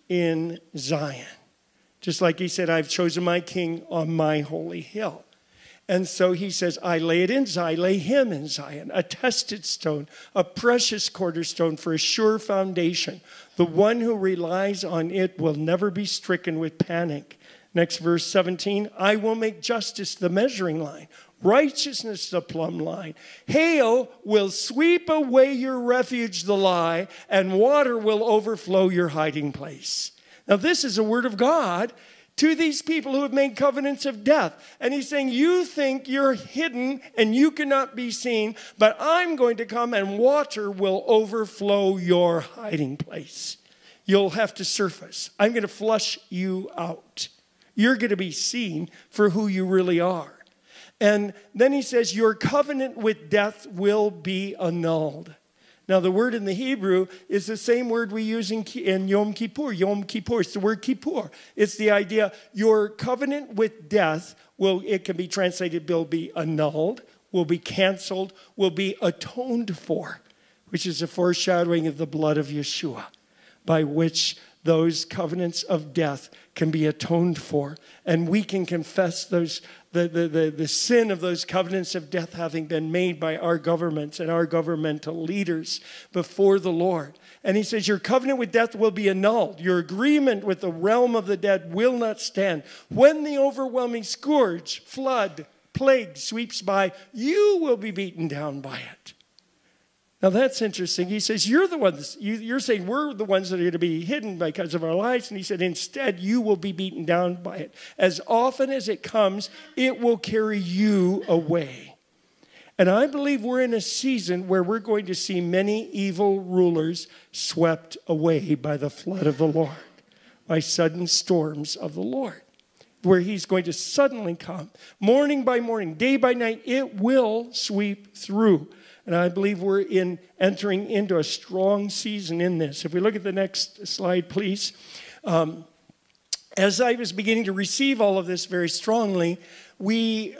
In Zion. Just like he said, I've chosen my king on my holy hill. And so he says, I lay it in Zion, lay him in Zion, a tested stone, a precious cornerstone for a sure foundation. The one who relies on it will never be stricken with panic. Next verse 17, I will make justice the measuring line, righteousness the plumb line. Hail will sweep away your refuge, the lie, and water will overflow your hiding place. Now this is a word of God to these people who have made covenants of death. And he's saying, you think you're hidden and you cannot be seen, but I'm going to come and water will overflow your hiding place. You'll have to surface. I'm going to flush you out. You're going to be seen for who you really are. And then he says, your covenant with death will be annulled. Now, the word in the Hebrew is the same word we use in Yom Kippur. Yom Kippur, it's the word Kippur. It's the idea, your covenant with death it can be translated, will be annulled, will be canceled, will be atoned for, which is a foreshadowing of the blood of Yeshua, by which those covenants of death can be atoned for. And we can confess the sin of those covenants of death having been made by our governments and our governmental leaders before the Lord. And he says, your covenant with death will be annulled. Your agreement with the realm of the dead will not stand. When the overwhelming scourge, flood, plague sweeps by, you will be beaten down by it. Now that's interesting. He says, you're the ones, you're saying we're the ones that are going to be hidden because of our lives. And he said, instead, you will be beaten down by it. As often as it comes, it will carry you away. And I believe we're in a season where we're going to see many evil rulers swept away by the flood of the Lord, by sudden storms of the Lord, where he's going to suddenly come. Morning by morning, day by night, it will sweep through. And I believe we're entering into a strong season in this. If we look at the next slide, please. As I was beginning to receive all of this very strongly, we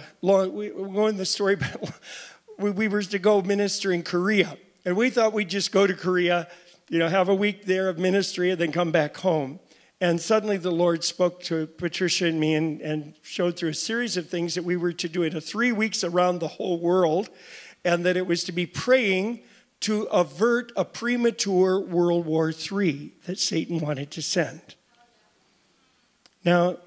go in the story, but we were to go minister in Korea. And we thought we'd just go to Korea, have a week there of ministry and then come back home. And suddenly the Lord spoke to Patricia and me and showed through a series of things that we were to do in 3 weeks around the whole world. And that it was to be praying to avert a premature World War III that Satan wanted to send. Now,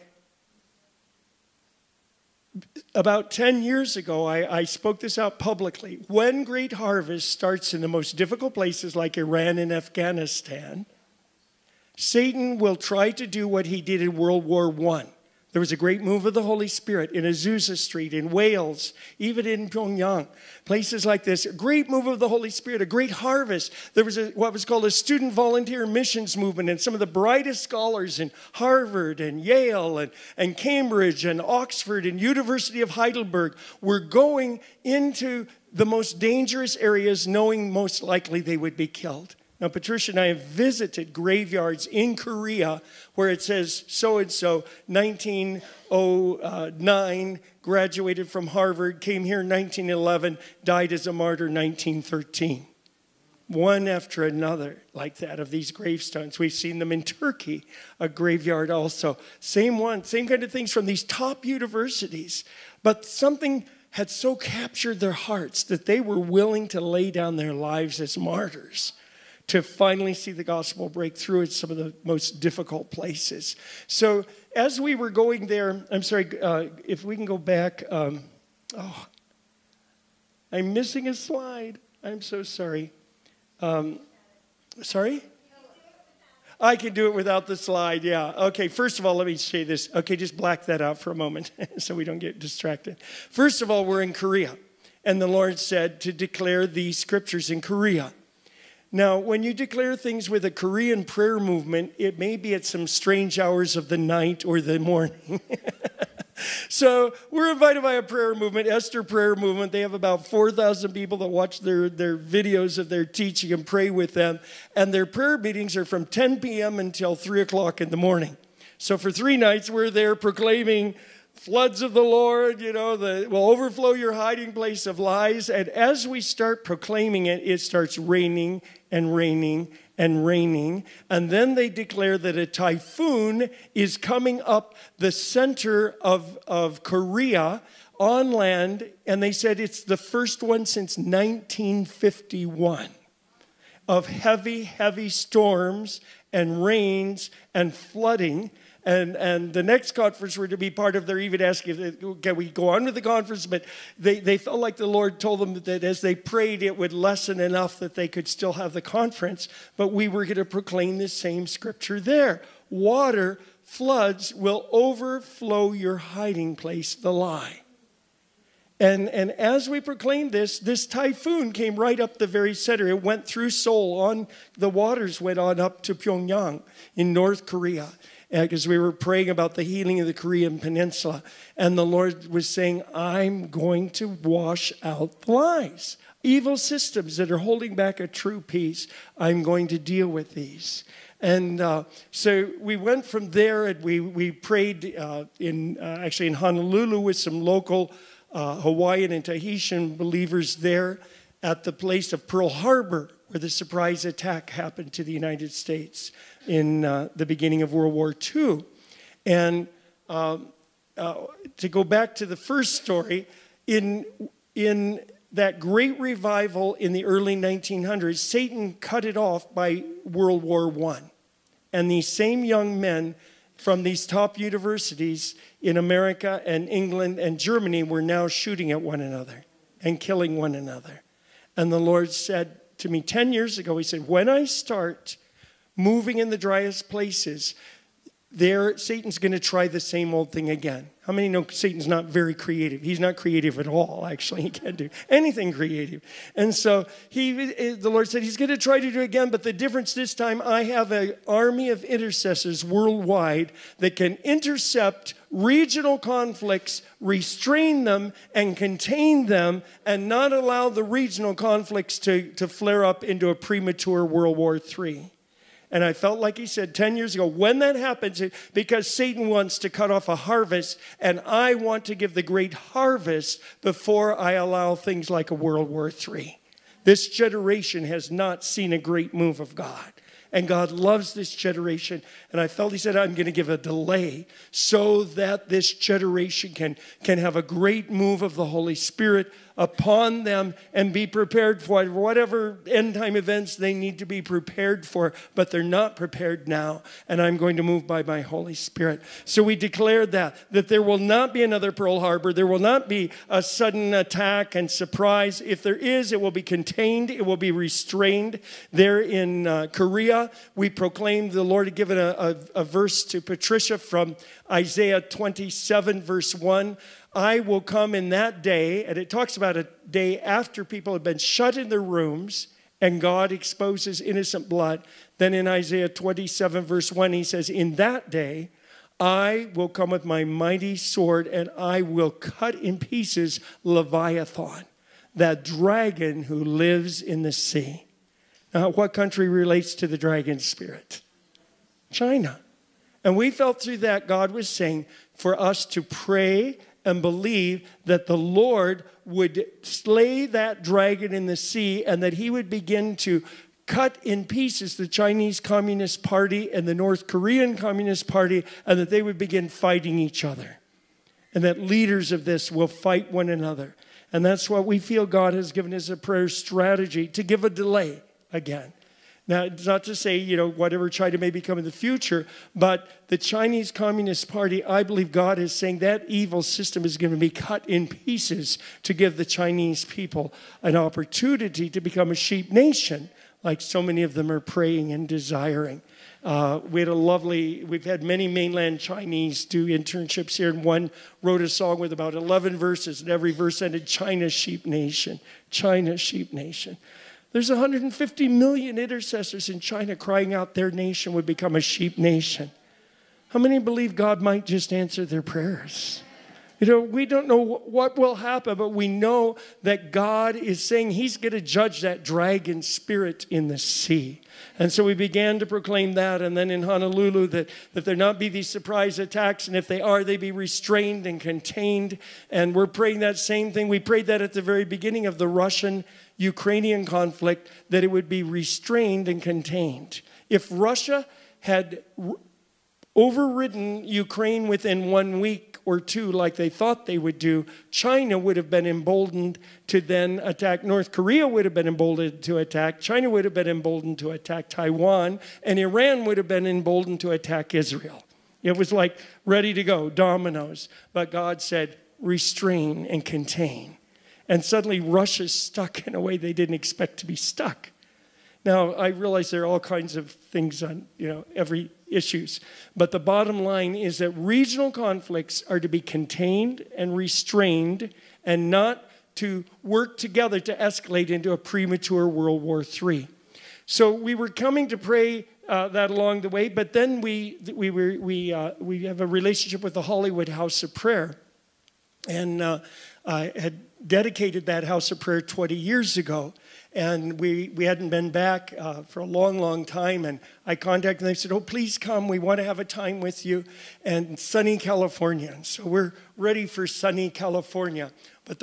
about 10 years ago, I spoke this out publicly. When great harvest starts in the most difficult places like Iran and Afghanistan, Satan will try to do what he did in World War I. There was a great move of the Holy Spirit in Azusa Street, in Wales, even in Pyongyang, places like this. A great move of the Holy Spirit, a great harvest. There was what was called a student volunteer missions movement, and some of the brightest scholars in Harvard and Yale and Cambridge and Oxford and University of Heidelberg were going into the most dangerous areas, knowing most likely they would be killed. Now, Patricia and I have visited graveyards in Korea where it says so-and-so, 1909, graduated from Harvard, came here in 1911, died as a martyr 1913. One after another like that of these gravestones. We've seen them in Turkey, a graveyard also. Same one, same kind of things from these top universities. But something had so captured their hearts that they were willing to lay down their lives as martyrs to finally see the gospel break through in some of the most difficult places. So as we were going there, I'm sorry, if we can go back. I'm missing a slide. I'm so sorry. Sorry? I can do it without the slide, yeah. Okay, first of all, let me say this. Okay, just black that out for a moment so we don't get distracted. First of all, we're in Korea. And the Lord said to declare these scriptures in Korea. Now, when you declare things with a Korean prayer movement, it may be at some strange hours of the night or the morning. So we're invited by a prayer movement, Esther Prayer Movement. They have about 4,000 people that watch their videos of their teaching and pray with them. And their prayer meetings are from 10 p.m. until 3 o'clock in the morning. So for 3 nights, we're there proclaiming floods of the Lord, you know, will overflow your hiding place of lies. And as we start proclaiming it, it starts raining and raining and raining. And then they declare that a typhoon is coming up the center of Korea on land. And they said it's the first one since 1951 of heavy, heavy storms and rains and flooding. And the next conference we're to be part of, they're even asking, can we go on with the conference? But they felt like the Lord told them that as they prayed, it would lessen enough that they could still have the conference. But we were going to proclaim this same scripture there. Water, floods will overflow your hiding place, the lie. And as we proclaimed this typhoon came right up the very center. It went through Seoul. The waters went on up to Pyongyang in North Korea. Because we were praying about the healing of the Korean peninsula. And the Lord was saying, I'm going to wash out the lies. Evil systems that are holding back a true peace, I'm going to deal with these. And so we went from there and we prayed actually in Honolulu with some local Hawaiian and Tahitian believers there at the place of Pearl Harbor, where the surprise attack happened to the United States in the beginning of World War II. And to go back to the first story, in that great revival in the early 1900s, Satan cut it off by World War I. And these same young men from these top universities in America and England and Germany were now shooting at one another and killing one another. And the Lord said to me 10 years ago, he said, when I start moving in the driest places, Satan's going to try the same old thing again. How many know Satan's not very creative? He's not creative at all, actually. He can't do anything creative. And so the Lord said he's going to try to do it again, but the difference this time, I have an army of intercessors worldwide that can intercept regional conflicts, restrain them, and contain them, and not allow the regional conflicts to flare up into a premature World War III. And I felt like he said 10 years ago, when that happens, because Satan wants to cut off a harvest, and I want to give the great harvest before I allow things like a World War III. This generation has not seen a great move of God. And God loves this generation. And I felt he said, I'm going to give a delay so that this generation can have a great move of the Holy Spirit upon them and be prepared for whatever end time events they need to be prepared for, but they're not prepared now. And I'm going to move by my Holy Spirit. So we declared that there will not be another Pearl Harbor. There will not be a sudden attack and surprise. If there is, it will be contained. It will be restrained. There in Korea, we proclaimed, the Lord had given a verse to Patricia from Isaiah 27, verse 1. I will come in that day, and it talks about a day after people have been shut in their rooms and God exposes innocent blood. Then in Isaiah 27, verse 1, he says, in that day, I will come with my mighty sword and I will cut in pieces Leviathan, that dragon who lives in the sea. Now, what country relates to the dragon spirit? China. And we felt through that God was saying for us to pray and believe that the Lord would slay that dragon in the sea and that he would begin to cut in pieces the Chinese Communist Party and the North Korean Communist Party, and that they would begin fighting each other. And that leaders of this will fight one another. And that's what we feel God has given us a prayer strategy, to give a delay again. Now, it's not to say, whatever China may become in the future, but the Chinese Communist Party, I believe God is saying that evil system is going to be cut in pieces to give the Chinese people an opportunity to become a sheep nation, like so many of them are praying and desiring. We've had many mainland Chinese do internships here, and one wrote a song with about 11 verses, and every verse ended, China, sheep nation, China, sheep nation. There's 150 million intercessors in China crying out their nation would become a sheep nation. How many believe God might just answer their prayers? We don't know what will happen, but we know that God is saying he's going to judge that dragon spirit in the sea. And so we began to proclaim that, and then in Honolulu that there not be these surprise attacks, and if they are, they be restrained and contained. And we're praying that same thing. We prayed that at the very beginning of the Russian-Ukrainian conflict, that it would be restrained and contained. If Russia had overridden Ukraine within 1 week or two, like they thought they would do, China would have been emboldened to then attack. North Korea would have been emboldened to attack. China would have been emboldened to attack Taiwan. And Iran would have been emboldened to attack Israel. It was like ready to go, dominoes. But God said, restrain and contain. And suddenly Russia's stuck in a way they didn't expect to be stuck. Now, I realize there are all kinds of things on, every issues. But the bottom line is that regional conflicts are to be contained and restrained and not to work together to escalate into a premature World War III. So we were coming to pray that along the way, but then we have a relationship with the Hollywood House of Prayer. And I had dedicated that House of Prayer 20 years ago. And we hadn't been back for a long, long time. And I contacted them. They said, oh, please come. We want to have a time with you. And sunny California. And so we're ready for sunny California. But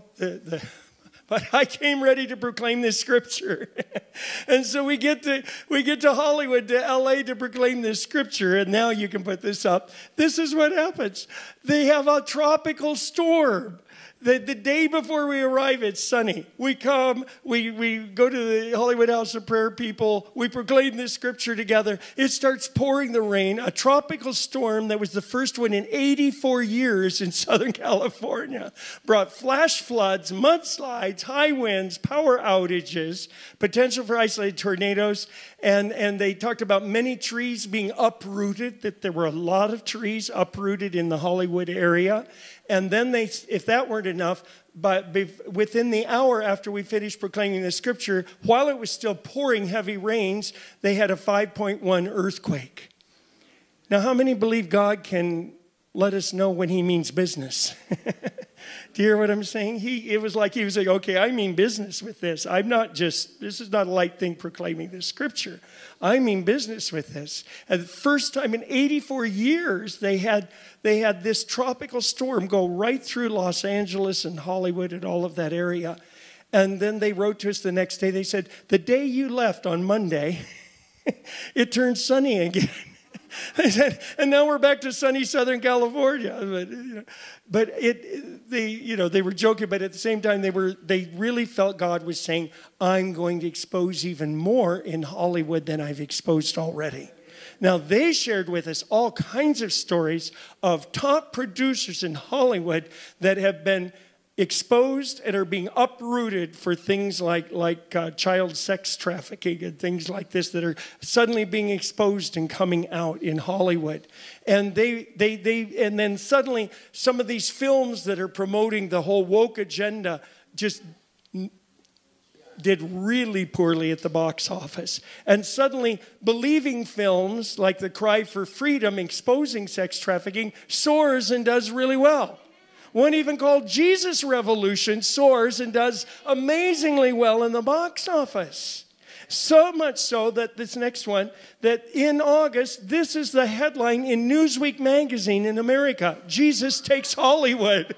but I came ready to proclaim this scripture. And so we get to Hollywood, to LA, to proclaim this scripture. And now you can put this up. This is what happens. They have a tropical storm. The day before we arrive, it's sunny. We come, we go to the Hollywood House of Prayer people. We proclaim this scripture together. It starts pouring the rain. A tropical storm that was the first one in 84 years in Southern California brought flash floods, mudslides, high winds, power outages, potential for isolated tornadoes. And they talked about many trees being uprooted, that there were a lot of trees uprooted in the Hollywood area. And then if that weren't enough, but within the hour after we finished proclaiming the scripture, while it was still pouring heavy rains, they had a 5.1 earthquake. Now, how many believe God can let us know when he means business? Do you hear what I'm saying? It was like he was saying, okay, I mean business with this. This is not a light thing proclaiming this scripture. I mean business with this. And the first time in 84 years, they had this tropical storm go right through Los Angeles and Hollywood and all of that area. And then they wrote to us the next day. They said, the day you left on Monday, it turned sunny again. And now we're back to sunny Southern California. But they were joking, but at the same time, they really felt God was saying, I'm going to expose even more in Hollywood than I've exposed already. Now, they shared with us all kinds of stories of top producers in Hollywood that have been exposed and are being uprooted for things like child sex trafficking and things like this that are suddenly being exposed and coming out in Hollywood. And and then suddenly some of these films that are promoting the whole woke agenda just did really poorly at the box office. And suddenly believing films like The Cry for Freedom exposing sex trafficking soars and does really well. One even called Jesus Revolution soars and does amazingly well in the box office. So much so that this next one, that in August, this is the headline in Newsweek magazine in America: Jesus takes Hollywood.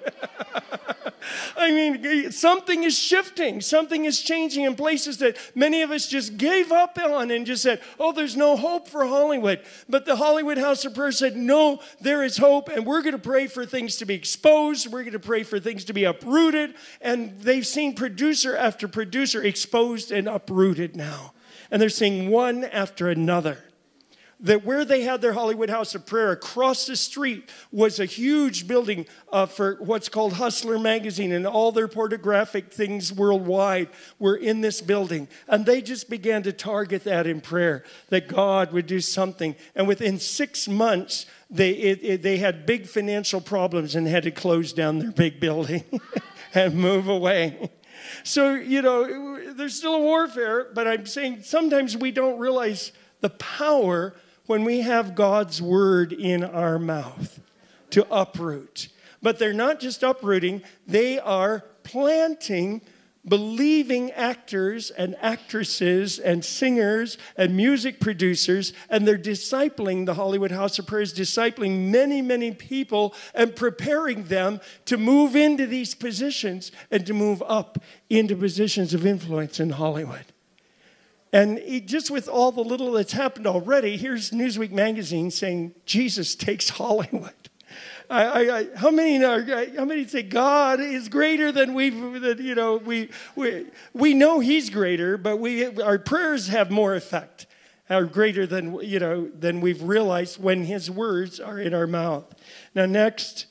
I mean, something is shifting. Something is changing in places that many of us just gave up on and just said, oh, there's no hope for Hollywood. But the Hollywood House of Prayer said, no, there is hope, and we're going to pray for things to be exposed. We're going to pray for things to be uprooted. And they've seen producer after producer exposed and uprooted now. And they're seeing one after another. That where they had their Hollywood House of Prayer, across the street was a huge building for what's called Hustler magazine, and all their pornographic things worldwide were in this building. And they just began to target that in prayer, that God would do something. And within 6 months, they had big financial problems and had to close down their big building and move away. So, there's still a warfare, but I'm saying sometimes we don't realize the power when we have God's word in our mouth to uproot. But they're not just uprooting, they are planting believing actors and actresses and singers and music producers, and they're discipling, the Hollywood House of Prayer is discipling many, many people and preparing them to move into these positions and to move up into positions of influence in Hollywood. And just with all the little that's happened already, here's Newsweek magazine saying Jesus takes Hollywood. How many say God is greater than we know He's greater, but our prayers have more effect, are greater than we've realized when His words are in our mouth. Now next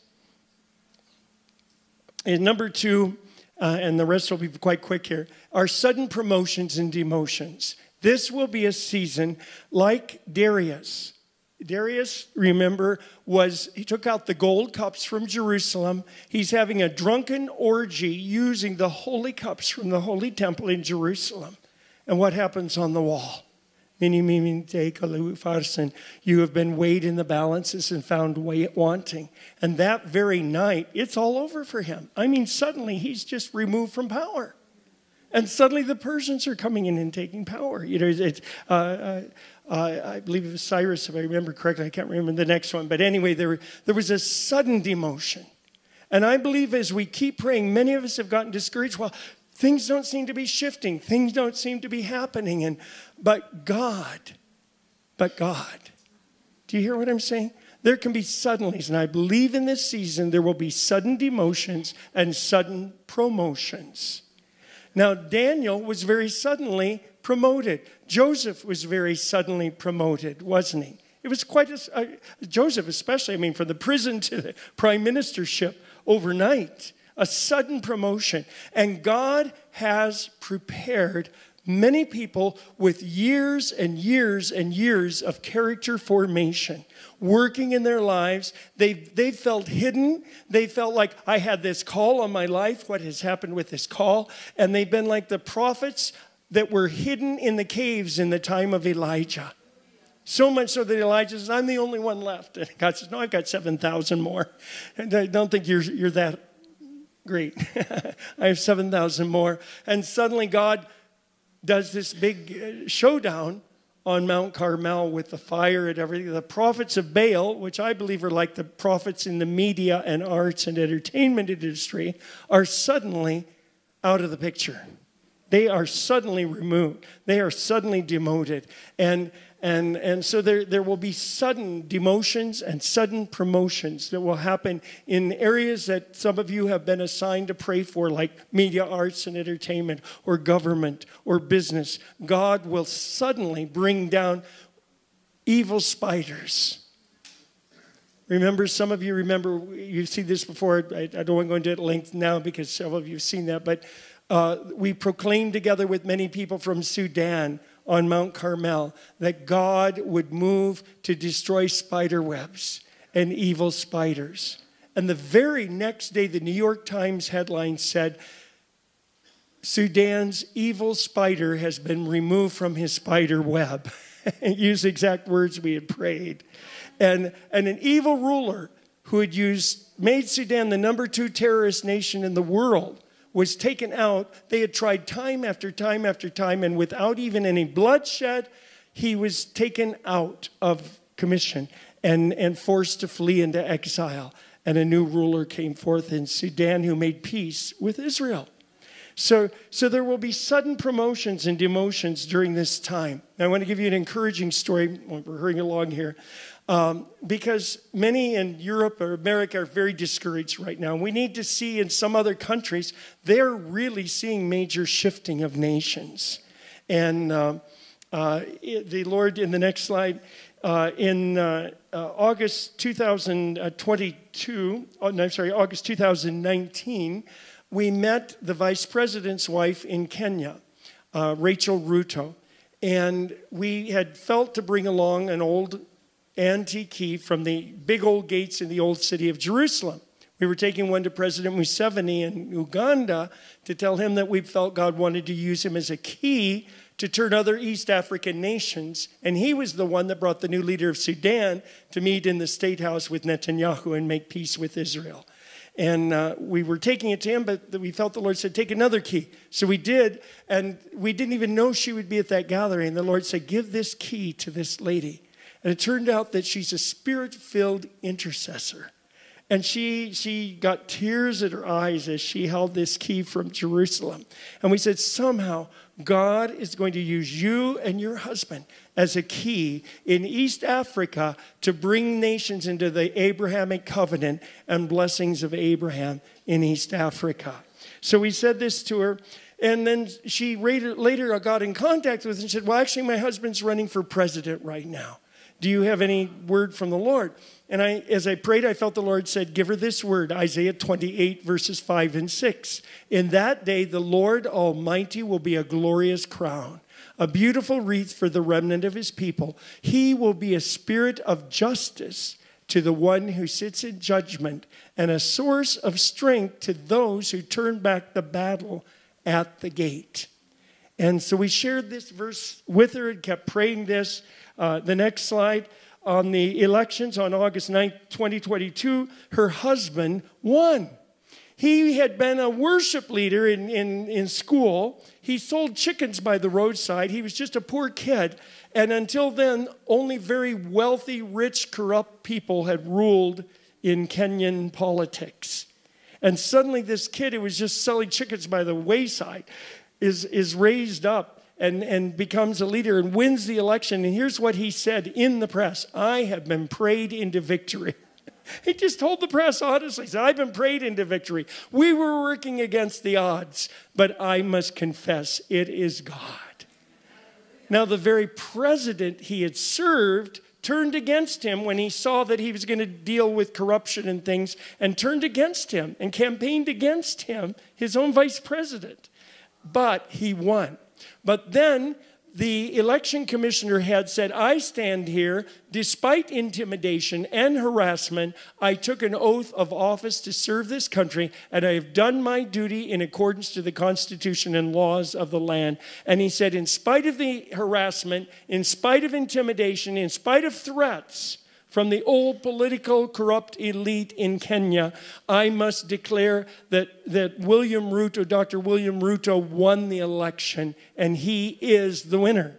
is number 2. And the rest will be quite quick here, are sudden promotions and demotions. This will be a season like Darius. Darius, remember, he took out the gold cups from Jerusalem. He's having a drunken orgy using the holy cups from the holy temple in Jerusalem. And what happens on the wall? You have been weighed in the balances and found wanting. And that very night, it's all over for him. I mean, suddenly he's just removed from power. And suddenly the Persians are coming in and taking power. I believe it was Cyrus, if I remember correctly. I can't remember the next one. But anyway, there was a sudden demotion. And I believe as we keep praying, many of us have gotten discouraged. Well, things don't seem to be shifting. Things don't seem to be happening. But God. Do you hear what I'm saying? There can be suddenlies. And I believe in this season there will be sudden demotions and sudden promotions. Now, Daniel was very suddenly promoted. Joseph was very suddenly promoted, wasn't he? It was quite Joseph especially, from the prison to the prime ministership overnight. A sudden promotion. And God has prepared many people with years and years and years of character formation working in their lives. They felt hidden. They felt like, I had this call on my life. What has happened with this call? And they've been like the prophets that were hidden in the caves in the time of Elijah. So much so that Elijah says, I'm the only one left. And God says, no, I've got 7,000 more. And I don't think you're that great. I have 7,000 more. And suddenly God does this big showdown on Mount Carmel with the fire and everything. The prophets of Baal, which I believe are like the prophets in the media and arts and entertainment industry, are suddenly out of the picture. They are suddenly removed. They are suddenly demoted. And so there will be sudden demotions and sudden promotions that will happen in areas that some of you have been assigned to pray for, like media, arts, and entertainment, or government, or business. God will suddenly bring down evil spiders. Remember, some of you remember, you've seen this before. I don't want to go into it at length now because several of you have seen that. But we proclaimed together with many people from Sudan on Mount Carmel that God would move to destroy spider webs and evil spiders. And the very next day, the New York Times headline said, Sudan's evil spider has been removed from his spider web. Use the exact words we had prayed. And an evil ruler who had made Sudan the #2 terrorist nation in the world was taken out. They had tried time after time after time, and without even any bloodshed, he was taken out of commission and forced to flee into exile. And a new ruler came forth in Sudan who made peace with Israel. So there will be sudden promotions and demotions during this time. Now, I want to give you an encouraging story. We're hurrying along here. Because many in Europe or America are very discouraged right now. We need to see in some other countries, they're really seeing major shifting of nations. And the Lord, in the next slide, in August 2019, we met the vice president's wife in Kenya, Rachel Ruto. And we had felt to bring along an old antique key from the big old gates in the old city of Jerusalem. We were taking one to President Museveni in Uganda to tell him that we felt God wanted to use him as a key to turn other East African nations. And he was the one that brought the new leader of Sudan to meet in the State House with Netanyahu and make peace with Israel. And we were taking it to him, but we felt the Lord said, take another key. So we did, and we didn't even know she would be at that gathering. The Lord said, give this key to this lady. And it turned out that she's a spirit-filled intercessor. And she got tears in her eyes as she held this key from Jerusalem. And we said, somehow, God is going to use you and your husband as a key in East Africa to bring nations into the Abrahamic covenant and blessings of Abraham in East Africa. So we said this to her. And then she later got in contact with us and said, well, actually, my husband's running for president right now. Do you have any word from the Lord? And as I prayed, I felt the Lord said, give her this word, Isaiah 28, verses 5 and 6. In that day, the Lord Almighty will be a glorious crown, a beautiful wreath for the remnant of his people. He will be a spirit of justice to the one who sits in judgment and a source of strength to those who turn back the battle at the gate. And so we shared this verse with her and kept praying this. The next slide, on the elections on August 9th, 2022, her husband won. He had been a worship leader in school. He sold chickens by the roadside. He was just a poor kid. And until then, only very wealthy, rich, corrupt people had ruled in Kenyan politics. And suddenly this kid who was just selling chickens by the wayside is raised up and becomes a leader and wins the election. And here's what he said in the press. I have been prayed into victory. He just told the press honestly, he said, I've been prayed into victory. We were working against the odds, but I must confess it is God. Now, the very president he had served turned against him when he saw that he was going to deal with corruption and things, and turned against him and campaigned against him, his own vice president. But he won. But then the election commissioner had said, I stand here, despite intimidation and harassment, I took an oath of office to serve this country, and I have done my duty in accordance to the Constitution and laws of the land. And he said, in spite of the harassment, in spite of intimidation, in spite of threats from the old political corrupt elite in Kenya, I must declare that William Ruto, Dr. William Ruto, won the election, and he is the winner.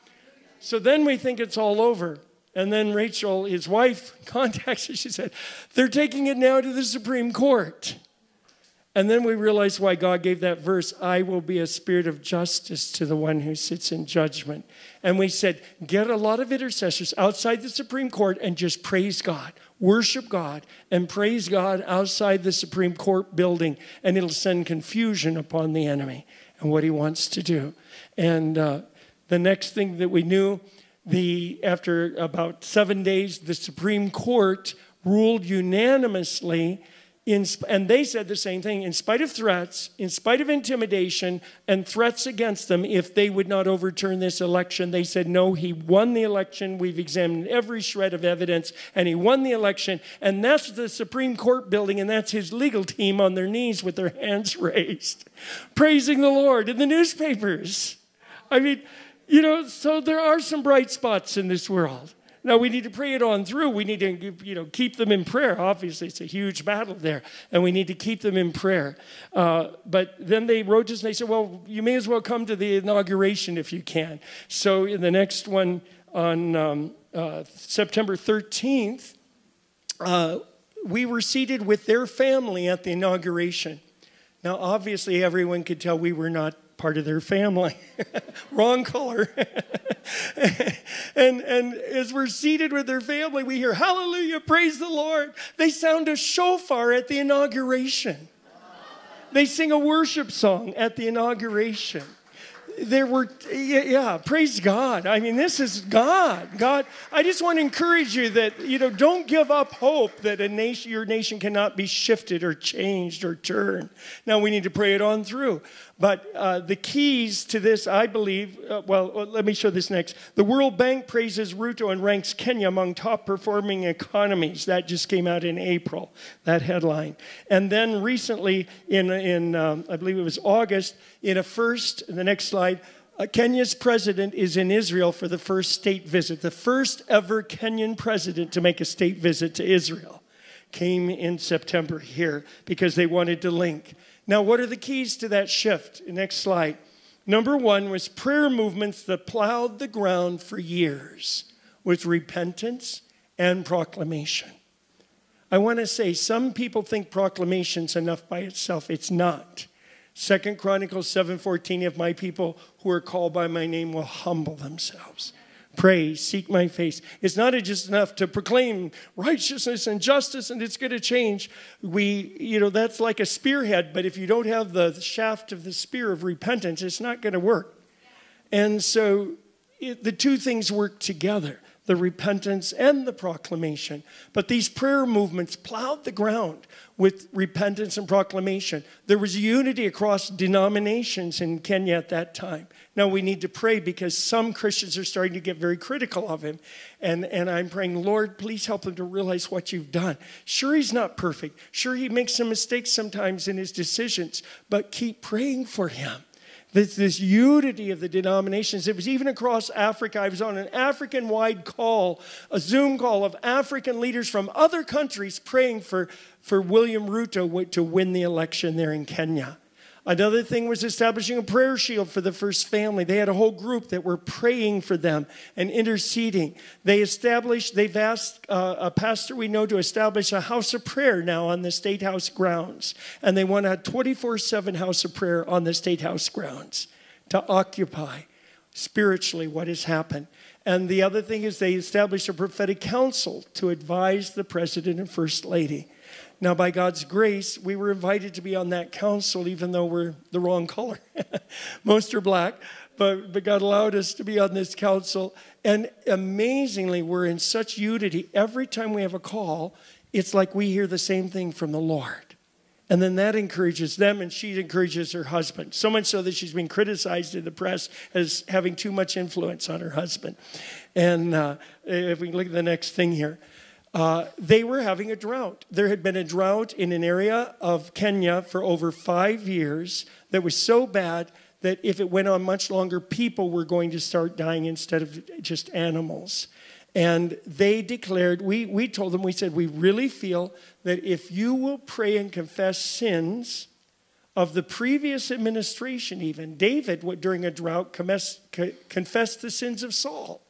So then we think it's all over. And then Rachel, his wife, contacts us. She said, they're taking it now to the Supreme Court. And then we realize why God gave that verse, I will be a spirit of justice to the one who sits in judgment. And we said, get a lot of intercessors outside the Supreme Court and just praise God, worship God, and praise God outside the Supreme Court building. And it'll send confusion upon the enemy and what he wants to do. And the next thing that we knew, after about 7 days, the Supreme Court ruled unanimously, and they said the same thing, in spite of threats, in spite of intimidation and threats against them, if they would not overturn this election, they said, no, he won the election. We've examined every shred of evidence, and he won the election. And that's the Supreme Court building, and that's his legal team on their knees with their hands raised, praising the Lord in the newspapers. I mean, so there are some bright spots in this world. Now, we need to pray it on through. We need to, keep them in prayer. Obviously, it's a huge battle there, and we need to keep them in prayer. But then they wrote us, and they said, well, you may as well come to the inauguration if you can. So in the next one on September 13th, we were seated with their family at the inauguration. Now, obviously, everyone could tell we were not part of their family. Wrong color. and as we're seated with their family, we hear, hallelujah, praise the Lord. They sound a shofar at the inauguration. They sing a worship song at the inauguration. Praise God. I mean, this is God. God, I just want to encourage you that, don't give up hope that your nation cannot be shifted or changed or turned. Now, we need to pray it on through. But the keys to this, I believe, let me show this next. The World Bank praises Ruto and ranks Kenya among top-performing economies. That just came out in April, that headline. And then recently, in I believe it was August, in the next slide, Kenya's president is in Israel for the first state visit. The first ever Kenyan president to make a state visit to Israel came in September here because they wanted to link. Now, what are the keys to that shift? Next slide. Number one was prayer movements that plowed the ground for years with repentance and proclamation. I want to say some people think proclamation's enough by itself. It's not. 2 Chronicles 7:14, if my people who are called by my name will humble themselves. Pray, seek my face. It's not just enough to proclaim righteousness and justice and it's going to change. That's like a spearhead, but if you don't have the shaft of the spear of repentance, it's not going to work. And so the two things work together, the repentance and the proclamation. But these prayer movements plowed the ground with repentance and proclamation. There was unity across denominations in Kenya at that time. Now we need to pray because some Christians are starting to get very critical of him. And I'm praying, Lord, please help him to realize what you've done. Sure, he's not perfect. Sure, he makes some mistakes sometimes in his decisions, but keep praying for him. This unity of the denominations. It was even across Africa. I was on an African-wide call, a Zoom call of African leaders from other countries praying for William Ruto to win the election there in Kenya. Another thing was establishing a prayer shield for the first family. They had a whole group that were praying for them and interceding. They've asked a pastor we know to establish a house of prayer now on the State House grounds. And they want a 24/7 house of prayer on the State House grounds to occupy spiritually what has happened. And the other thing is they established a prophetic council to advise the president and first lady. Now, by God's grace, we were invited to be on that council, even though we're the wrong color. Most are black, but God allowed us to be on this council. And amazingly, we're in such unity. Every time we have a call, it's like we hear the same thing from the Lord. And then that encourages them, and she encourages her husband. So much so that she's been criticized in the press as having too much influence on her husband. And if we look at the next thing here. They were having a drought. There had been a drought in an area of Kenya for over 5 years that was so bad that if it went on much longer, people were going to start dying instead of just animals. And they declared, we told them, we said, we really feel that if you will pray and confess sins of the previous administration even, David, during a drought, confessed the sins of Saul.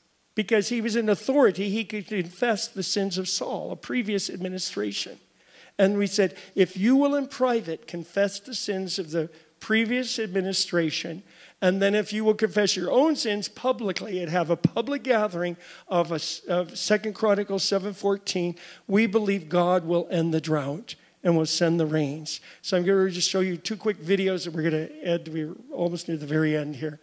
Because he was in authority, he could confess the sins of Saul, a previous administration. And we said, if you will in private confess the sins of the previous administration, and then if you will confess your own sins publicly and have a public gathering of 2 Chronicles 7:14, we believe God will end the drought and will send the rains. So I'm going to just show you 2 quick videos that we're going to add. We're almost near the very end here.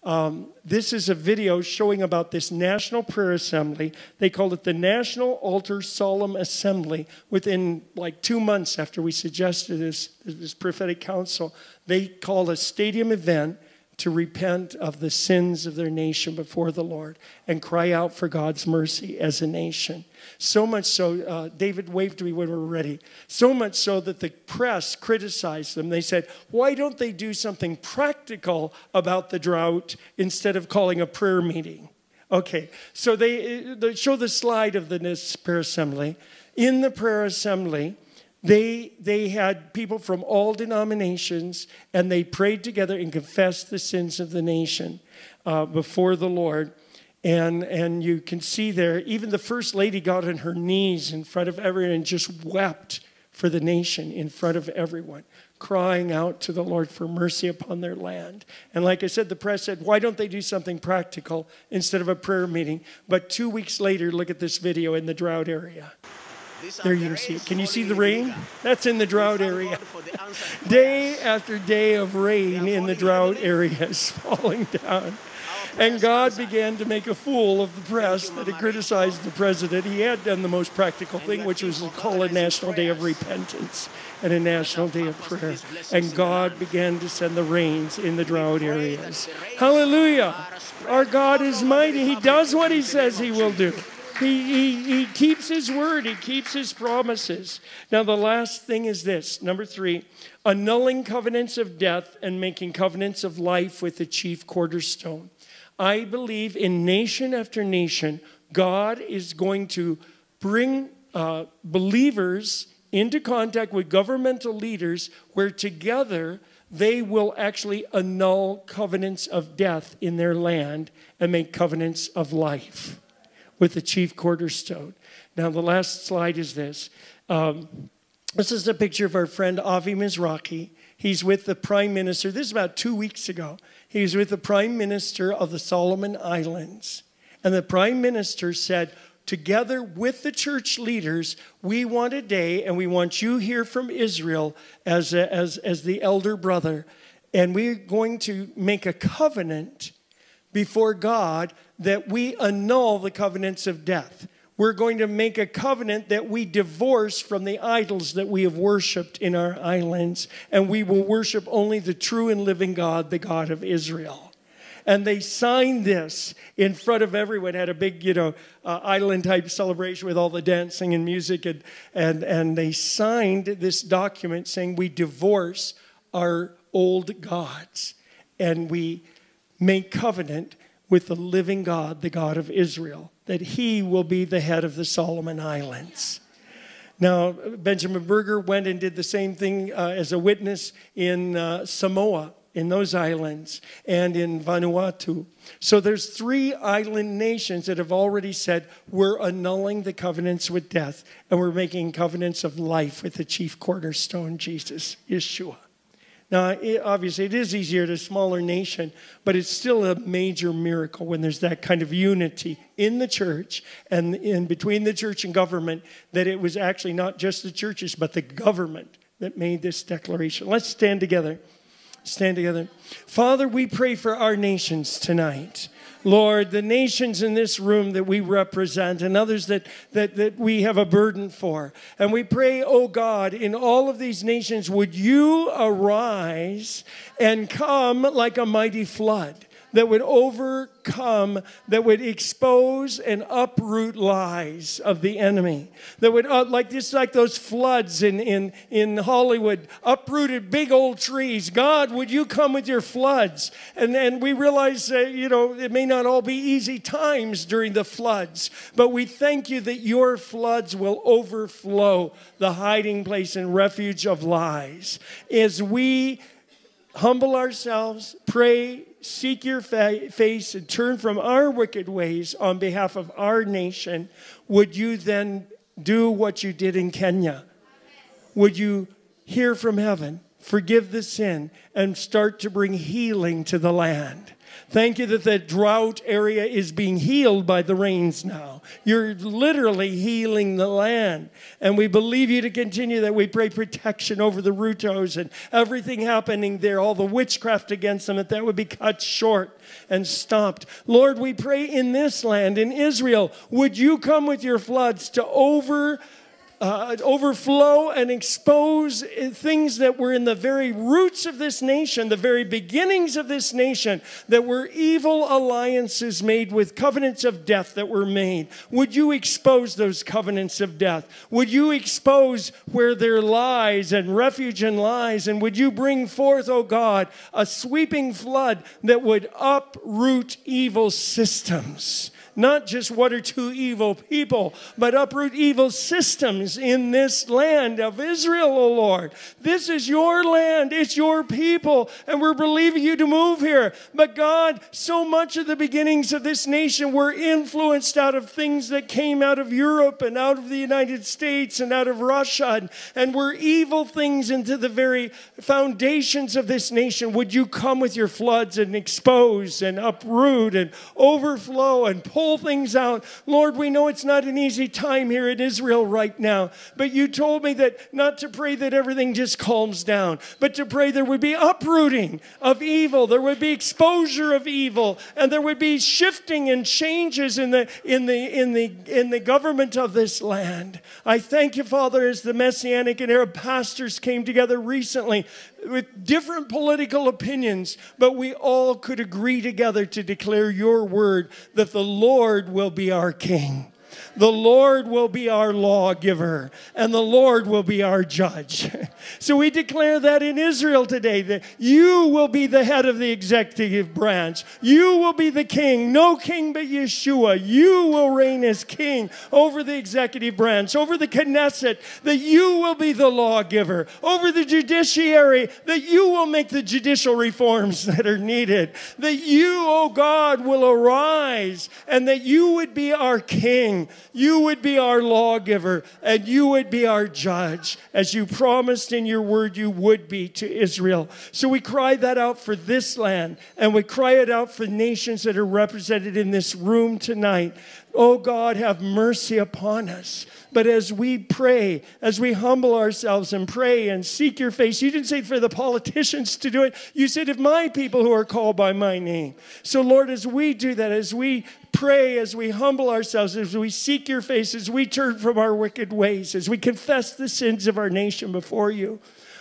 This is a video showing about this National Prayer Assembly. They called it the National Altar Solemn Assembly. Within like 2 months after we suggested this prophetic council, they called a stadium event to repent of the sins of their nation before the Lord and cry out for God's mercy as a nation. So much so, David waved to me when we were ready, so much so that the press criticized them. They said, why don't they do something practical about the drought instead of calling a prayer meeting? Okay, so they show the slide of the prayer assembly. In the prayer assembly, they had people from all denominations, and they prayed together and confessed the sins of the nation before the Lord. And you can see there, even the First Lady got on her knees in front of everyone and just wept for the nation in front of everyone, crying out to the Lord for mercy upon their land. And like I said, the press said, why don't they do something practical instead of a prayer meeting? But 2 weeks later, look at this video in the drought area. There you can see it. Can you see the rain? That's in the drought area. Day after day of rain in the drought area is falling down. And God began to make a fool of the press that had criticized the president. He had done the most practical thing, which was to call a national day of repentance and a national day of prayer. And God began to send the rains in the drought areas. Hallelujah. Our God is mighty. He does what he says he will do. He keeps his word. He keeps his promises. Now, the last thing is this. Number 3, annulling covenants of death and making covenants of life with the chief cornerstone. I believe in nation after nation, God is going to bring believers into contact with governmental leaders where together they will actually annul covenants of death in their land and make covenants of life with the chief cornerstone. Now, the last slide is this. This is a picture of our friend Avi Mizrahi. He's with the Prime Minister. This is about 2 weeks ago. He was with the Prime Minister of the Solomon Islands. And the Prime Minister said, together with the church leaders, we want a day, and we want you here from Israel as the elder brother. And we're going to make a covenant before God that we annul the covenants of death. We're going to make a covenant that we divorce from the idols that we have worshipped in our islands, and we will worship only the true and living God, the God of Israel. And they signed this in front of everyone, had a big, island-type celebration with all the dancing and music, and they signed this document saying we divorce our old gods, and we make covenant with the living God, the God of Israel, that he will be the head of the Solomon Islands. Now, Benjamin Berger went and did the same thing as a witness in Samoa, in those islands, and in Vanuatu. So there's 3 island nations that have already said, we're annulling the covenants with death, and we're making covenants of life with the chief cornerstone, Jesus, Yeshua. Now, obviously, it is easier at a smaller nation, but it's still a major miracle when there's that kind of unity in the church and in between the church and government, that it was actually not just the churches, but the government that made this declaration. Let's stand together. Stand together. Father, we pray for our nations tonight. Lord, the nations in this room that we represent and others that we have a burden for. And we pray, oh God, in all of these nations, would you arise and come like a mighty flood that would overcome, that would expose and uproot lies of the enemy. That would, like those floods in Hollywood, uprooted big old trees. God, would you come with your floods? And we realize, it may not all be easy times during the floods, but we thank you that your floods will overflow the hiding place and refuge of lies. As we humble ourselves, pray, seek your face, and turn from our wicked ways on behalf of our nation, would you then do what you did in Kenya? would you hear from heaven, forgive the sin, and start to bring healing to the land? Thank you that the drought area is being healed by the rains now. You're literally healing the land. And we believe you to continue that. We pray protection over the Rutos and everything happening there, all the witchcraft against them, that would be cut short and stopped. Lord, we pray in this land, in Israel, would you come with your floods to overflow and expose things that were in the very roots of this nation, the very beginnings of this nation, that were evil alliances made with covenants of death that were made. Would you expose those covenants of death? Would you expose where there lies and refuge in lies? And would you bring forth, oh God, a sweeping flood that would uproot evil systems? Not just one or two evil people, but uproot evil systems in this land of Israel, O Lord. This is your land. It's your people. And we're believing you to move here. But God, so much of the beginnings of this nation were influenced out of things that came out of Europe and out of the United States and out of Russia and were evil things into the very foundations of this nation. Would you come with your floods and expose and uproot and overflow and pull things out? Lord, we know it's not an easy time here in Israel right now, but you told me that not to pray that everything just calms down, but to pray there would be uprooting of evil, there would be exposure of evil, and there would be shifting and changes in the government of this land. I thank you, Father, as the Messianic and Arab pastors came together recently with different political opinions, but we all could agree together to declare your word that the Lord will be our King. The Lord will be our lawgiver, and the Lord will be our judge. So we declare that in Israel today, that you will be the head of the executive branch. You will be the king, no king but Yeshua. You will reign as king over the executive branch, over the Knesset, that you will be the lawgiver, over the judiciary, that you will make the judicial reforms that are needed, that you, oh God, will arise, and that you would be our king. You would be our lawgiver, and you would be our judge, as you promised in your word you would be to Israel. So we cry that out for this land, and we cry it out for nations that are represented in this room tonight. Oh God, have mercy upon us. But as we pray, as we humble ourselves and pray and seek your face, you didn't say for the politicians to do it. You said, if my people who are called by my name. So Lord, as we do that, as we pray, as we humble ourselves, as we seek your face, as we turn from our wicked ways, as we confess the sins of our nation before you,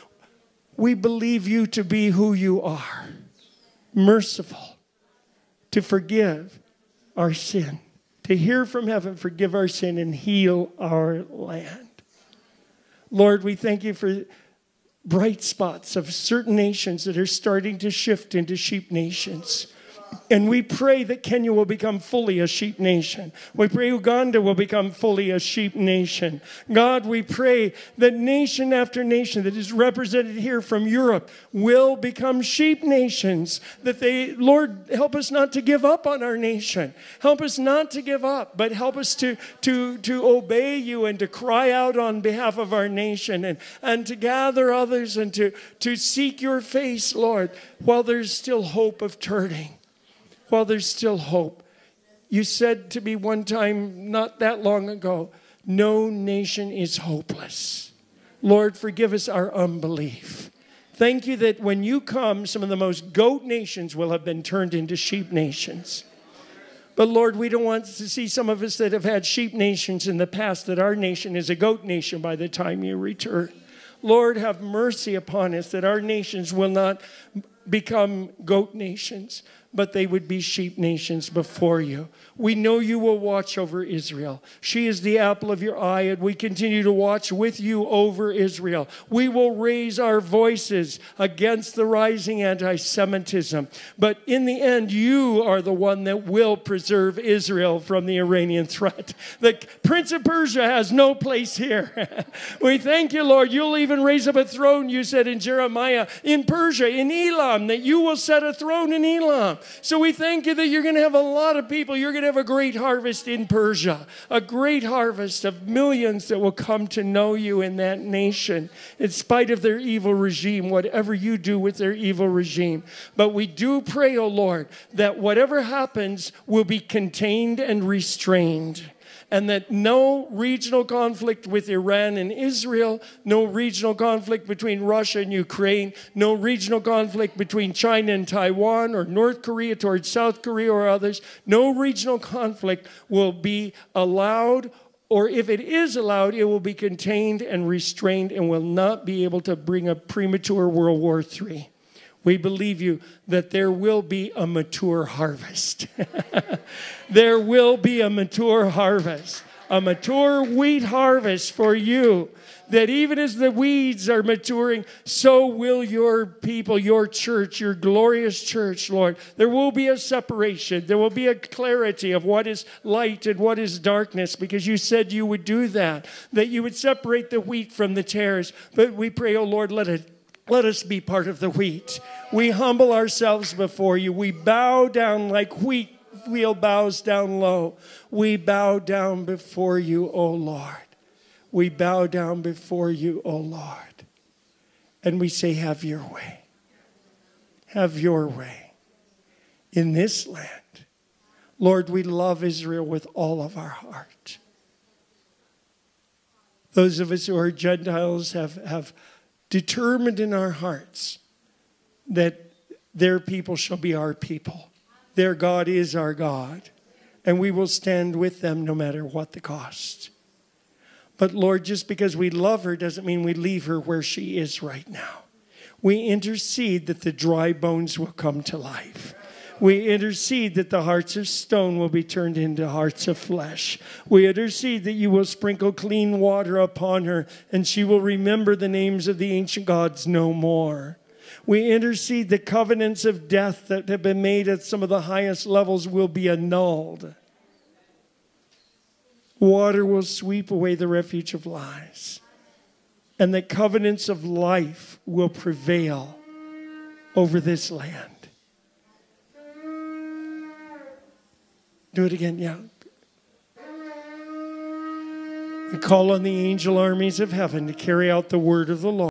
we believe you to be who you are, merciful, to forgive our sin, to hear from heaven, forgive our sin, and heal our land. Lord, we thank you for bright spots of certain nations that are starting to shift into sheep nations. And we pray that Kenya will become fully a sheep nation. We pray Uganda will become fully a sheep nation. God, we pray that nation after nation that is represented here from Europe will become sheep nations. That they, Lord, help us not to give up on our nation. Help us not to give up, but help us to obey you and to cry out on behalf of our nation and to gather others and to seek your face, Lord, while there's still hope of turning. While there's still hope. You said to me one time, not that long ago, no nation is hopeless. Lord, forgive us our unbelief. Thank you that when you come, some of the most goat nations will have been turned into sheep nations. But Lord, we don't want to see some of us that have had sheep nations in the past, that our nation is a goat nation by the time you return. Lord, have mercy upon us that our nations will not become goat nations, but they would be sheep nations before you. We know you will watch over Israel. She is the apple of your eye, and we continue to watch with you over Israel. We will raise our voices against the rising anti-Semitism. But in the end, you are the one that will preserve Israel from the Iranian threat. The Prince of Persia has no place here. We thank you, Lord. You'll even raise up a throne, you said in Jeremiah, in Persia, in Elam, that you will set a throne in Elam. up. So we thank you that you're going to have a lot of people. You're going to have a great harvest in Persia, a great harvest of millions that will come to know you in that nation, in spite of their evil regime, whatever you do with their evil regime. But we do pray, O Lord, that whatever happens will be contained and restrained, and that no regional conflict with Iran and Israel, no regional conflict between Russia and Ukraine, no regional conflict between China and Taiwan or North Korea towards South Korea or others, no regional conflict will be allowed, or if it is allowed, it will be contained and restrained and will not be able to bring a premature World War III. We believe you that there will be a mature harvest. There will be a mature harvest, a mature wheat harvest for you. That even as the weeds are maturing, so will your people, your church, your glorious church, Lord. There will be a separation. There will be a clarity of what is light and what is darkness, because you said you would do that you would separate the wheat from the tares. But we pray, oh Lord, let us be part of the wheat. We humble ourselves before you. We bow down like wheat wheel bows down low. We bow down before you, O Lord. We bow down before you, O Lord. And we say, have your way. Have your way in this land. Lord, we love Israel with all of our heart. Those of us who are Gentiles have determined in our hearts that their people shall be our people. Their God is our God. And we will stand with them no matter what the cost. But Lord, just because we love her doesn't mean we leave her where she is right now. We intercede that the dry bones will come to life. We intercede that the hearts of stone will be turned into hearts of flesh. We intercede that you will sprinkle clean water upon her, and she will remember the names of the ancient gods no more. We intercede the covenants of death that have been made at some of the highest levels will be annulled. Water will sweep away the refuge of lies. And the covenants of life will prevail over this land. Do it again, yeah. We call on the angel armies of heaven to carry out the word of the Lord.